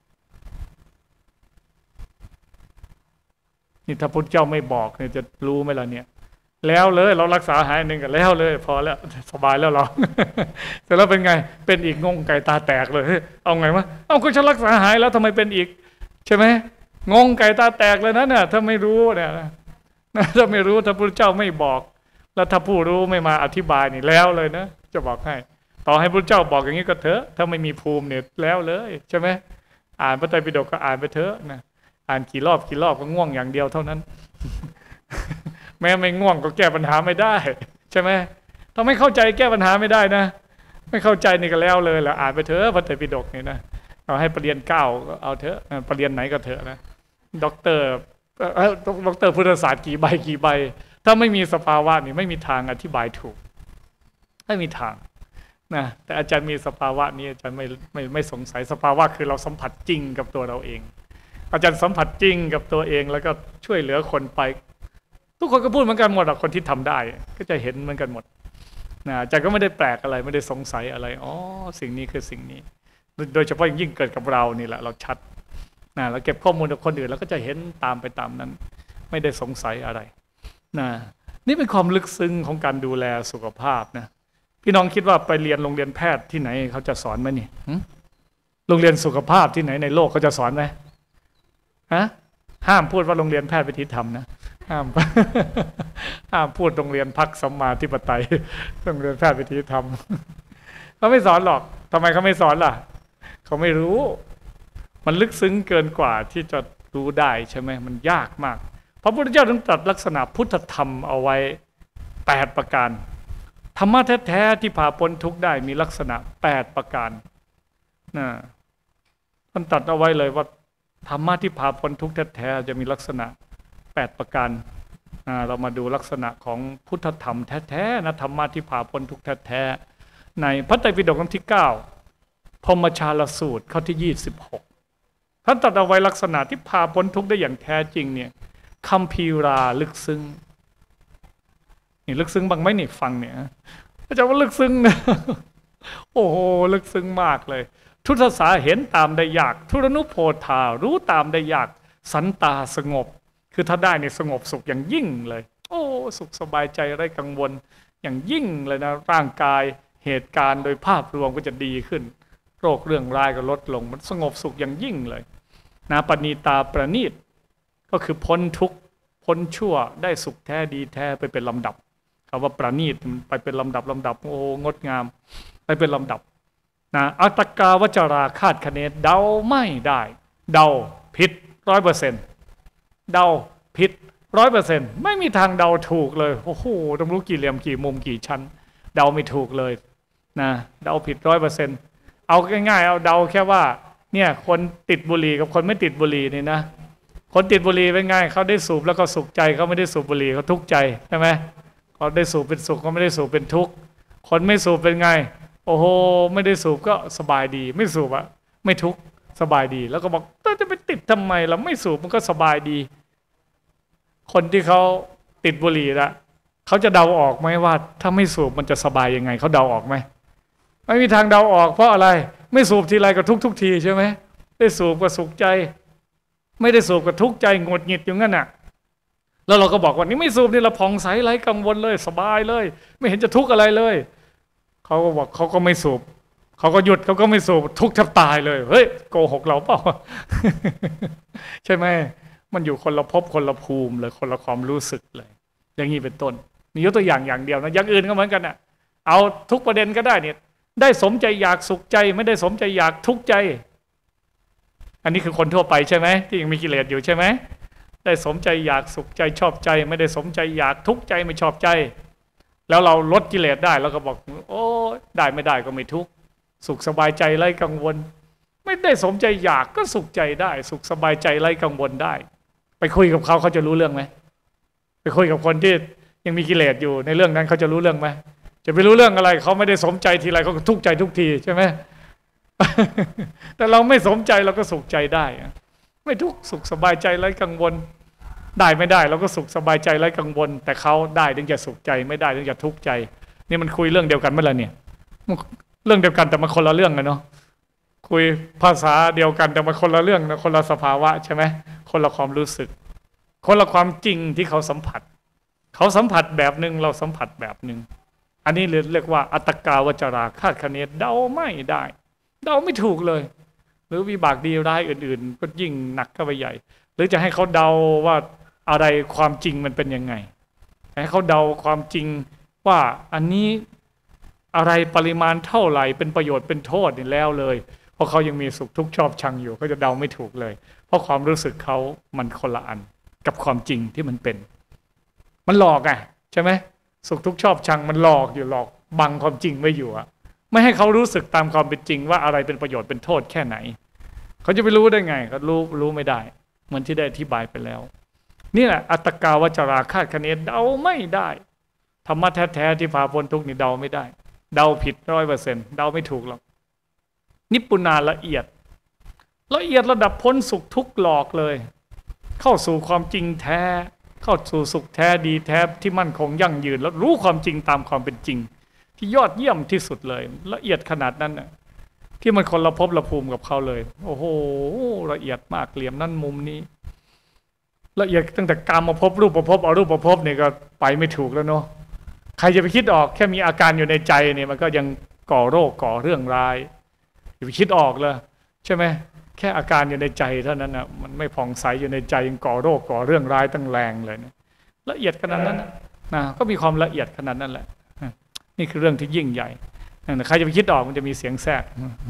A: นี่ถ้าพุทธเจ้าไม่บอกเนี่ยจะรู้ไหมล่ะเนี่ยแล้วเลยเรารักษาหายหนึ่งกันแล้วเลยพอแล้วสบายแล้วเราเสร็จแล้วเป็นไงเป็นอีกงงไก่ตาแตกเลยเอาไงวะเอาก็ฉันรักษาหายแล้วทำไมเป็นอีกใช่ไหมงงไก่ตาแตกเลยนะเนี่ยถ้าไม่รู้เนี่ยถ้าไม่รู้ถ้าพระเจ้าไม่บอกแล้วถ้าผู้รู้ไม่มาอธิบายนี่แล้วเลยนะจะบอกให้ต่อให้พระเจ้าบอกอย่างนี้ก็เถอะถ้าไม่มีภูมิเนี่ยแล้วเลยใช่ไหมอ่านพระไตรปิฎกก็อ่านไปเถอะนะอ่านกี่รอบกี่รอบก็ง่วงอย่างเดียวเท่านั้นแม้ไม่ง่วงก็แก้ปัญหาไม่ได้ใช่ไหมถ้าไม่เข้าใจแก้ปัญหาไม่ได้นะไม่เข้าใจนี่ก็แล้วเลยแล้วอ่านไปเถอะพระไตรปิฎกนี่นะเอาให้ปรริญญาเก้าเอาเถอะปรริญญาไหนก็เถอะนะด็อกเตอร์ด็อกเตอร์พุทธศาสตร์กี่ใบกี่ใบถ้าไม่มีสภาวะนี่ไม่มีทางอธิบายถูกไม่มีทางนะแต่อาจารย์มีสภาวะนี้อาจารย์ไม่ไม่ไม่สงสัยสภาวะคือเราสัมผัสจริงกับตัวเราเองอาจารย์สัมผัสจริงกับตัวเองแล้วก็ช่วยเหลือคนไปทุกคนก็พูดเหมือนกันหมดคนที่ทำได้ก็จะเห็นเหมือนกันหมดนะอาจารย์ก็ไม่ได้แปลกอะไรไม่ได้สงสัยอะไรอ๋อสิ่งนี้คือสิ่งนี้โดยเฉพาะยิ่งเกิดกับเรานี่แหละเราชัดนะเราเก็บข้อมูลจากคนอื่นแล้วก็จะเห็นตามไปตามนั้นไม่ได้สงสัยอะไรนะนี่เป็นความลึกซึ้งของการดูแลสุขภาพนะพี่น้องคิดว่าไปเรียนโรงเรียนแพทย์ที่ไหนเขาจะสอนไหมนี่โรงเรียนสุขภาพที่ไหนในโลกเขาจะสอนไหมฮะห้ามพูดว่าโรงเรียนแพทย์วิถีธรรมนะห้ามห้ามพูดโรงเรียนพักสัมมาธิปไตยโรงเรียนแพทย์วิถีธรรมเขาไม่สอนหรอกทำไมเขาไม่สอนล่ะเขาไม่รู้มันลึกซึ้งเกินกว่าที่จะรู้ได้ใช่ไหมมันยากมากพระพุทธเจ้าถึงตรัสลักษณะพุทธธรรมเอาไว้แปดประการธรรมะแท้ๆที่พาพ้นทุกข์ได้มีลักษณะแปดประการนะท่านตรัสเอาไว้เลยว่าธรรมะที่พาพ้นทุกข์แท้ๆจะมีลักษณะแปดประการเรามาดูลักษณะของพุทธธรรมแท้ๆนะธรรมะที่พาพ้นทุกข์แท้ๆในพระไตรปิฎกเล่มที่เก้าพรหมชาลสูตรข้อที่ยี่สิบหกท่านตรัสเอาไว้ลักษณะที่พาพ้นทุกข์ได้อย่างแท้จริงเนี่ยคัมภีราลึกซึ้งนี่ลึกซึ้งบางไหมนี่ฟังเนี่ยอาจารย์ว่าลึกซึ้งนะโอ้โหลึกซึ้งมากเลยทุตสาเห็นตามได้ยากทุรนุโพธารู้ตามได้ยากสันตาสงบคือถ้าได้ในสงบสุขอย่างยิ่งเลยโอ้สุขสบายใจไร้กังวลอย่างยิ่งเลยนะร่างกายเหตุการณ์โดยภาพรวมก็จะดีขึ้นโรคเรื่องร้ายก็ลดลงมันสงบสุขอย่างยิ่งเลยนะปณีตาประณีตก็คือพ้นทุกข์พ้นชั่วได้สุขแท้ดีแท้ไปเป็นลำดับคำว่าประณีตไปเป็นลำดับลำดับโอ้งดงามไปเป็นลำดับนะอัตกาวจราคาดคะเนเดาไม่ได้เดาผิดร้อยเปอร์เซ็นต์เดาผิดร้อยเปอร์เซ็นต์ไม่มีทางเดาถูกเลยโอ้โหต้องรู้กี่เหลี่ยมกี่มุมกี่ชั้นเดาไม่ถูกเลยนะเดาผิดร้อยเปอร์เซ็นต์เอาง่ายๆเอาเดาแค่ว่าเนี่ยคนติดบุหรี่กับคนไม่ติดบุหรี่นี่นะคนติดบุหรี่เป็นไงเขาได้สูบแล้วก็สุขใจเขาไม่ได้สูบบุหรี่เขาทุกข์ใจใช่ไหมเขาได้สูบเป็นสุขเขาไม่ได้สูบเป็นทุกข์คนไม่สูบเป็นไงโอ้โหไม่ได้สูบก็สบายดีไม่สูบอะไม่ทุกข์สบายดีแล้วก็บอกจะไปติดทำไมล่ะไม่สูบมันก็สบายดีคนที่เขาติดบุหรี่ละเขาจะเดาออกไหมว่าถ้าไม่สูบมันจะสบายยังไงเขาเดาออกไหมไม่มีทางเดาออกเพราะอะไรไม่สูบทีไรก็ทุกทุกทีใช่ไหมได้สูบก็สุขใจไม่ได้สูบก็ทุกข์ใจงดหงิดอยู่งั้นน่ะแล้วเราก็บอกว่านี่ไม่สูบนี่เราผ่องใสไร้กังวลเลยสบายเลยไม่เห็นจะทุกข์อะไรเลยเขาก็บอกเขาก็ไม่สูบเขาก็หยุดเขาก็ไม่สูบทุกข์แทบตายเลยเฮ้ยโกหกเราเปล่า ใช่ไหมมันอยู่คนละภพคนละภูมิเลยคนละความรู้สึกเลยอย่างนี้เป็นต้นมียกตัวอย่างอย่างเดียวนะอย่างอื่นก็เหมือนกันน่ะเอาทุกประเด็นก็ได้เนี่ยได้สมใจอยากสุขใจไม่ได้สมใจอยากทุกข์ใจอันนี้คือคนทั่วไปใช่ไหมที่ยังมีกิเลสอยู่ใช่ไหมได้สมใจอยากสุขใจชอบใจไม่ได้สมใจอยากทุกข์ใจไม่ชอบใจแล้วเราลดกิเลสได้แล้วก็บอกโอ้ได้ไม่ได้ก็ไม่ทุกข์สุขสบายใจไร้กังวลไม่ได้สมใจอยากก็สุขใจได้สุขสบายใจไร้กังวลได้ไปคุยกับเขาเขาจะรู้เรื่องไหมไปคุยกับคนที่ยังมีกิเลสอยู่ในเรื่องนั้นเขาจะรู้เรื่องไหมจะไปรู้เรื่องอะไรเขาไม่ได้สมใจทีไรเขาก็ทุกข์ใจทุกทีใช่ไหม แต่เราไม่สมใจเราก็สุขใจได้ไม่ทุกข์สุขสบายใจไร้กังวลได้ไม่ได้เราก็สุขสบายใจไร้กังวลแต่เขาได้ถึงจะสุขใจไม่ได้ถึงจะทุกข์ใจนี่มันคุยเรื่องเดียวกันเมื่อไหร่เนี่ยเรื่องเดียวกันแต่มันคนละเรื่องกันเนาะคุยภาษาเดียวกันแต่มันคนละเรื่องนะคนละสภาวะใช่ไหมคนละความรู้สึกคนละความจริงที่เขาสัมผัสเขาสัมผัสแบบหนึ่งเราสัมผัสแบบหนึ่งอันนี้เรียกว่าอัตกาวจราคาดคะเนเดาไม่ได้เดาไม่ถูกเลยหรือวิบากดีร้ายอื่นๆก็ยิ่งหนักเข้าไปใหญ่หรือจะให้เขาเดาว่าอะไรความจริงมันเป็นยังไงให้เขาเดาความจริงว่าอันนี้อะไรปริมาณเท่าไหร่เป็นประโยชน์เป็นโทษนี่แล้วเลยเพราะเขายังมีสุขทุกข์ชอบชังอยู่เขาจะเดาไม่ถูกเลยเพราะความรู้สึกเขามันคนละอันกับความจริงที่มันเป็นมันหลอกไงใช่ไหมสุขทุกข์ชอบชังมันหลอกอยู่หลอกบังความจริงไว้อยู่อะไม่ให้เขารู้สึกตามความเป็นจริงว่าอะไรเป็นประโยชน์เป็นโทษแค่ไหนเขาจะไปรู้ได้ไงเขารู้รู้ไม่ได้เหมือนที่ได้อธิบายไปแล้วนี่แหละอัตกาวจราคาดคะเนเดาไม่ได้ธรรมะแท้ๆที่พาพ้นทุกข์นี่เดาไม่ได้เดาผิดร้อยเปอร์เซ็นต์เดาไม่ถูกหรอกนิพพุนาละเอียดละเอียดระดับพ้นสุขทุกหลอกเลยเข้าสู่ความจริงแท้เข้าสู่สุขแท้ดีแท้ที่มั่นคงยั่งยืนแล้วรู้ความจริงตามความเป็นจริงที่ยอดเยี่ยมที่สุดเลยละเอียดขนาดนั้นน่ะที่มันคนละภพละภูมิกับเขาเลยโอ้โหละเอียดมากเหลี่ยมนั่นมุมนี้ละเอียดตั้งแต่กามมาพบรูปประพบเอารูปประพบเนี่ยก็ไปไม่ถูกแล้วเนาะใครจะไปคิดออกแค่มีอาการอยู่ในใจเนี่ยมันก็ยังก่อโรคก่อเรื่องร้ายอย่าไปคิดออกเลยใช่ไหมแค่อาการอยู่ในใจเท่านั้นนะมันไม่ผ่องใสอยู่ในใจยังก่อโรคก่อเรื่องร้ายตั้งแรงเลยนะละเอียดขนาดนั้นนะนะก็มีความละเอียดขนาดนั้นแหละนี่คือเรื่องที่ยิ่งใหญ่ใครจะไปคิดออกมันจะมีเสียงแทรก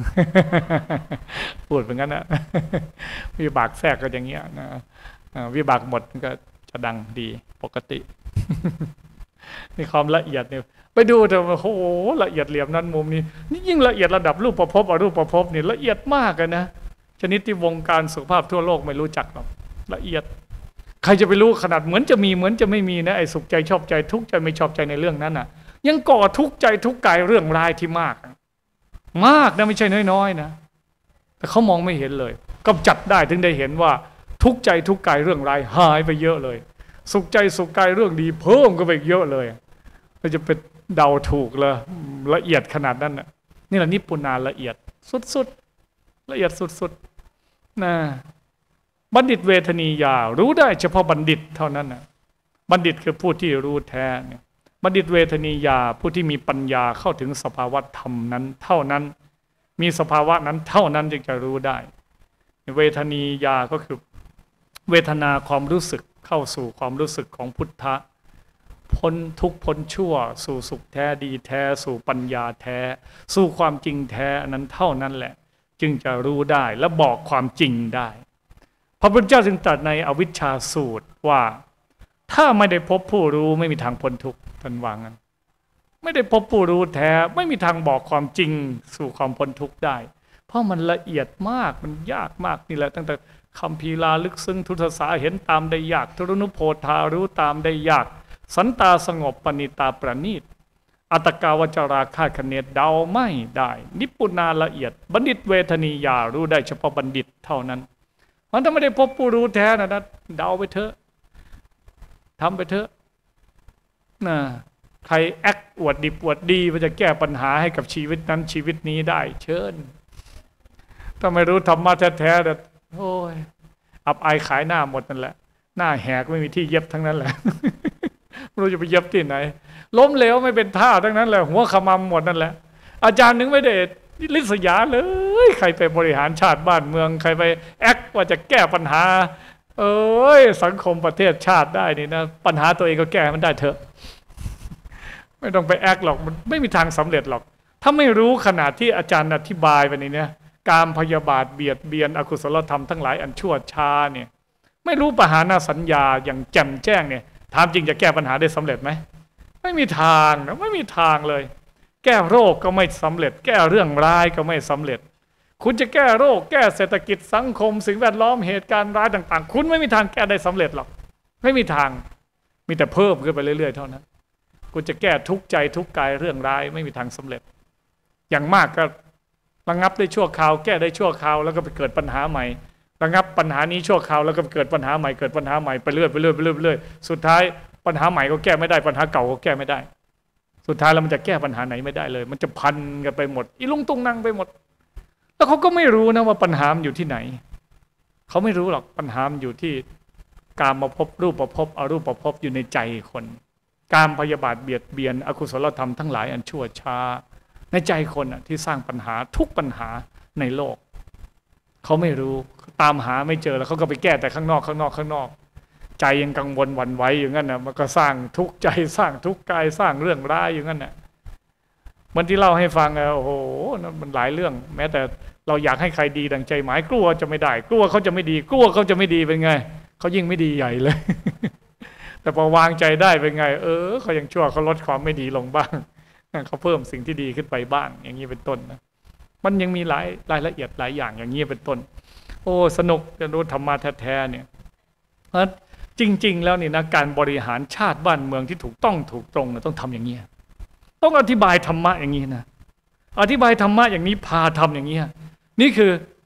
A: พูดเหมือนกันนะวิบากแทรกก็อย่างเงี้ยนะวิบากหมดก็จะดังดีปกติมีความละเอียดเนี่ยไปดูเถอะโอ้โหละเอียดเหลี่ยมนั้นมุมนี้นี่ยิ่งละเอียดระดับรูปประพบอรูปประพบนี่ละเอียดมากเลยนะชนิดที่วงการสุขภาพทั่วโลกไม่รู้จักหรอกละเอียดใครจะไปรู้ขนาดเหมือนจะมีเหมือนจะไม่มีนะไอ้สุขใจชอบใจทุกข์ใจไม่ชอบใจในเรื่องนั้นน่ะยังก่อทุกข์ใจทุกข์กายเรื่องร้ายที่มากมากนะไม่ใช่น้อยๆนะแต่เขามองไม่เห็นเลยกำจัดได้ถึงได้เห็นว่าทุกข์ใจทุกข์กายเรื่องร้ายหายไปเยอะเลยสุขใจสุขกายเรื่องดีเพิ่มก็ไปเยอะเลยเราจะไปเดาถูกเลยละเอียดขนาดนั้นน่ะนี่แหละนิพพุนาละเอียดสุดๆละเอียดสุดๆนะบัณฑิตเวทนียารู้ได้เฉพาะบัณฑิตเท่านั้นนะบัณฑิตคือผู้ที่รู้แท้เนี่ยบัณฑิตเวทนียาผู้ที่มีปัญญาเข้าถึงสภาวะธรรมนั้นเท่านั้นมีสภาวะนั้นเท่านั้นจึงจะรู้ได้เวทนียาก็คือเวทนาความรู้สึกเข้าสู่ความรู้สึกของพุทธะพ้นทุกข์พ้นชั่วสู่สุขแท้ดีแท้สู่ปัญญาแท้สู่ความจริงแท้อันนั้นเท่านั้นแหละจึงจะรู้ได้และบอกความจริงได้พระพุทธเจ้าจึงตรัสในอวิชชาสูตรว่าถ้าไม่ได้พบผู้รู้ไม่มีทางพ้นทุกข์ท่านว่างั้นไม่ได้พบผู้รู้แท้ไม่มีทางบอกความจริงสู่ความพ้นทุกข์ได้เพราะมันละเอียดมากมันยากมากนี่แหละตั้งแต่คัมภีร์ลาลึกซึ้งทุตสาเห็นตามได้ยากทุรนุโพธารู้ตามได้ยากสันตาสงบปณิตาประณีตอัตกาวจราคาคเนตเดาไม่ได้นิพพุนาละเอียดบัณฑิตเวทนียารู้ได้เฉพาะบัณฑิตเท่านั้นมันถ้าไม่ได้พบผู้รู้แท้นะนะเดาไปเถอะทำไปเถอะนะใครแอคอวดดิบอวดดีมันจะแก้ปัญหาให้กับชีวิตนั้นชีวิตนี้ได้เชิญถ้าไม่รู้ธรรมะแท้ๆเนี่ยโอ้ยอับอายขายหน้าหมดนั่นแหละหน้าแหกไม่มีที่เย็บทั้งนั้นแหละไม่รู้จะไปเย็บที่ไหนล้มเหลวไม่เป็นท่าทั้งนั้นแหละหัวขมำหมดนั่นแหละอาจารย์นึงไม่ได้ลิษยาเลยใครไปบริหารชาติบ้านเมืองใครไปแอคว่าจะแก้ปัญหาเอ้ยสังคมประเทศชาติได้นี่นะปัญหาตัวเองก็แก้มันได้เถอะไม่ต้องไปแอคหรอกมันไม่มีทางสำเร็จหรอกถ้าไม่รู้ขนาดที่อาจารย์อธิบายไปนี่เนี่ยการพยาบาทเบียดเบียนอกุศลธรรมทั้งหลายอันชั่วช้าเนี่ยไม่รู้ปหานสัญญาอย่างแจ่มแจ้งเนี่ยถามจริงจะแก้ปัญหาได้สำเร็จไหมไม่มีทางนะไม่มีทางเลยแก้โรคก็ไม่สำเร็จแก้เรื่องร้ายก็ไม่สำเร็จคุณจะแก้โรคแก้เศรษฐกิจสังคมสิ่งแวดล้อมเหตุการณ์ร้ายต่างๆคุณไม่มีทางแก้ได้สำเร็จหรอกไม่มีทางมีแต่เพิ่มขึ้นไปเรื่อยๆเท่านั้นคุณจะแก้ทุกข์ใจทุกข์กายเรื่องร้ายไม่มีทางสำเร็จอย่างมากก็ระงับได้ชั่วคราวแก้ได้ชั่วคราวแล้วก็ไปเกิดปัญหาใหม่ระงับปัญหานี้ชั่วคราวแล้วก็เกิดปัญหาใหม่เกิดปัญหาใหม่ไปเรื่อยไปเรื่อยไปเรื่อยไปเรื่อยสุดท้ายปัญหาใหม่ก็แก้ไม่ได้ปัญหาเก่าก็แก้ไม่ได้สุดท้ายแล้วมันจะแก้ปัญหาไหนไม่ได้เลยมันจะพันกันไปหมดอีลุงตุงนังไปหมดแล้วเขาก็ไม่รู้นะว่าปัญหามันอยู่ที่ไหนเขาไม่รู้หรอกปัญหามันอยู่ที่กามมาพบรูปประพบอรูปประพบอยู่ในใจคนกามพยาบาทเบียดเบียนอกุศลธรรมทั้งหลายอันชั่วช้าในใจคนอ่ะที่สร้างปัญหาทุกปัญหาในโลกเขาไม่รู้ตามหาไม่เจอแล้วเขาก็ไปแก้แต่ข้างนอกข้างนอกข้างนอกใจยังกังวลหวั่นไหวอย่างนั้นนะมันก็สร้างทุกข์ใจสร้างทุกข์กายสร้างเรื่องร้ายอย่างนั้นน่ะมันที่เล่าให้ฟังอ่ะโอ้โหมันหลายเรื่องแม้แต่เราอยากให้ใครดีดังใจหมายกลัวจะไม่ได้กลัวเขาจะไม่ดีกลัวเขาจะไม่ดีเป็นไงเขายิ่งไม่ดีใหญ่เลย แต่พอวางใจได้เป็นไงเออเขายังชั่วเขาลดความไม่ดีลงบ้างเขาเพิ่มสิ่งที่ดีขึ้นไปบ้างอย่างนี้เป็นต้นนะมันยังมีหลายรายละเอียดหลายอย่างอย่างนี้เป็นต้นโอ้สนุกจะรู้ธรรมะแท้ๆเนี่ยเพราะจริงๆแล้วนี่นะการบริหารชาติบ้านเมืองที่ถูกต้องถูกตรงนะต้องทำอย่างนี้ต้องอธิบายธรรมะอย่างนี้นะอธิบายธรรมะอย่างนี้พาทำอย่างนี้นี่คือ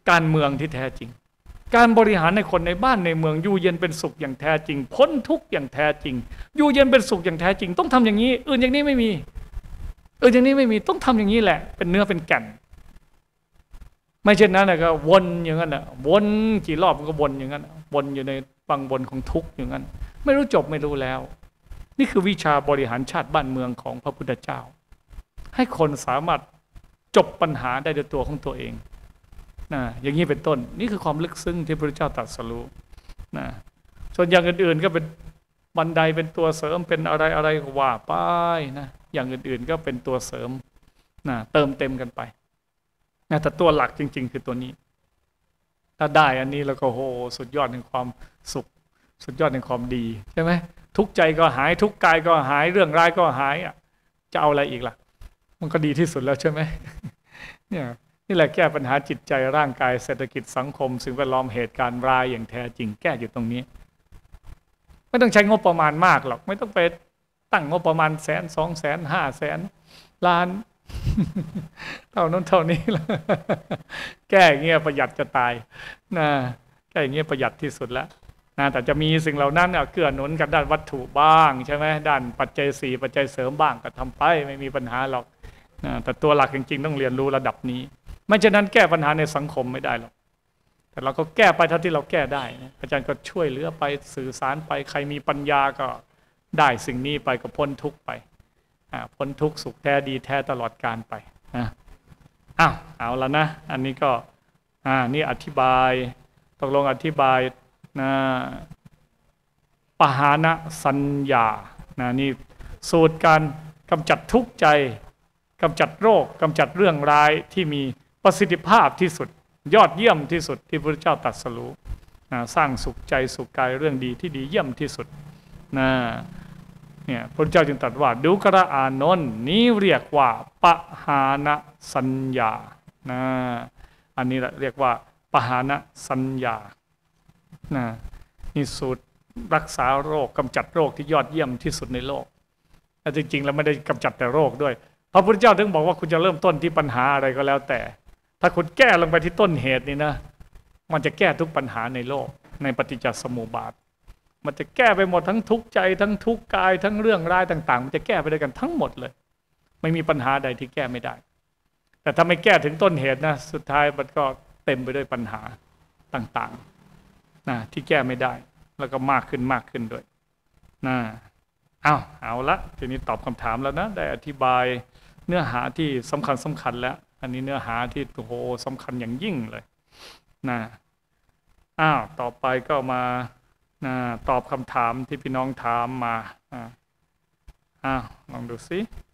A: การเมืองที่แท้จริงการบริหารในคนในบ้านในเมืองอยู่เย็นเป็นสุขอย่างแท้จริงพ้นทุกข์อย่างแท้จริงอยู่เย็นเป็นสุขอย่างแท้จริงต้องทำอย่างนี้อื่นอย่างนี้ไม่มีอื่นอย่างนี้ไม่มีต้องทำอย่างนี้แหละเป็นเนื้อเป็นแก่นไม่เช่นนั้นนะก็วนอย่างนั้นนะวนกี่รอบก็วนอย่างนั้นวนอยู่ในวังวนของทุกข์อย่างนั้นไม่รู้จบไม่รู้แล้วนี่คือวิชาบริหารชาติบ้านเมืองของพระพุทธเจ้าให้คนสามารถจบปัญหาได้ด้วยตัวของตัวเองนะอย่างนี้เป็นต้นนี่คือความลึกซึ้งที่พระพุทธเจ้าตรัสรู้นะส่วนอย่างอื่นๆก็เป็นบันไดเป็นตัวเสริมเป็นอะไรอะไรว่าไปนะอย่างอื่นๆก็เป็นตัวเสริมนะเติมเต็มกันไปนะแต่ตัวหลักจริงๆคือตัวนี้ถ้าได้อันนี้แล้วก็โหสุดยอดแห่งความสุขสุดยอดแห่งความดีใช่ไหมทุกใจก็หายทุกกายก็หายเรื่องร้ายก็หายอ่ะจะเอาอะไรอีกล่ะมันก็ดีที่สุดแล้วใช่ไหมเนี่ยนี่แหละแก้ปัญหาจิตใจร่างกายเศรษฐกิจสังคมสิ่งแวดล้อมเหตุการณ์ร้ายอย่างแท้จริงแก้อยู่ตรงนี้ไม่ต้องใช้งบประมาณมากหรอกไม่ต้องไปตั้งงบประมาณแสนสองแสนห้าแสนล้านเท่านั้นเท่านี้แล้วแก้เงี้ยประหยัดจะตายนะแก้เงี้ยประหยัดที่สุดแล้วนะแต่จะมีสิ่งเหล่านั้นเกื้อหนุนกันด้านวัตถุบ้างใช่ไหมด้านปัจจัยสี่ปัจจัยเสริมบ้างก็ทำไปไม่มีปัญหาหรอกนะแต่ตัวหลักจริงๆต้องเรียนรู้ระดับนี้ไม่เช่นนั้นแก้ปัญหาในสังคมไม่ได้หรอกแต่เราก็แก้ไปเท่าที่เราแก้ได้นะอาจารย์ก็ช่วยเหลือไปสื่อสารไปใครมีปัญญาก็ได้สิ่งนี้ไปก็พ้นทุกข์ไปพ้นทุกข์สุขแท้ดีแท้ตลอดกาลไปนะอ้าวเอาแล้วนะอันนี้ก็อ่านี่อธิบายตกลงอธิบายนะปหานะสัญญานะนี่สูตรการกำจัดทุกข์ใจกำจัดโรคกำจัดเรื่องร้ายที่มีประสิทธิภาพที่สุดยอดเยี่ยมที่สุดที่พระพุทธเจ้าตรัสรู้นะสร้างสุขใจสุขกายเรื่องดีที่ดีเยี่ยมที่สุดนะเนี่ยพระพุทธเจ้าจึงตรัสว่าดูกระอานนท์นี้เรียกว่าปหานะสัญญานะอันนี้เรียกว่าปหานะสัญญานะนี่สูตรรักษาโรคกำจัดโรคที่ยอดเยี่ยมที่สุดในโลกแต่จริงๆแล้วไม่ได้กำจัดแต่โรคด้วยพระพุทธเจ้าถึงบอกว่าคุณจะเริ่มต้นที่ปัญหาอะไรก็แล้วแต่ถ้าคุณแก้ลงไปที่ต้นเหตุนี่นะมันจะแก้ทุกปัญหาในโลกในปฏิจจสมุปบาทมันจะแก้ไปหมดทั้งทุกข์ใจทั้งทุกข์กายทั้งเรื่องร้ายต่างๆมันจะแก้ไปด้วยกันทั้งหมดเลยไม่มีปัญหาใดที่แก้ไม่ได้แต่ถ้าไม่แก้ถึงต้นเหตุนะสุดท้ายมันก็เต็มไปด้วยปัญหาต่างๆนะที่แก้ไม่ได้แล้วก็มากขึ้นมากขึ้นด้วยนะเอาเอาละทีนี้ตอบคำถามแล้วนะได้อธิบายเนื้อหาที่สำคัญสำคัญแล้วอันนี้เนื้อหาที่โอ้โหสำคัญอย่างยิ่งเลยนะอ้าวต่อไปก็มานะตอบคำถามที่พี่น้องถามมาอ้าวลองดูสิ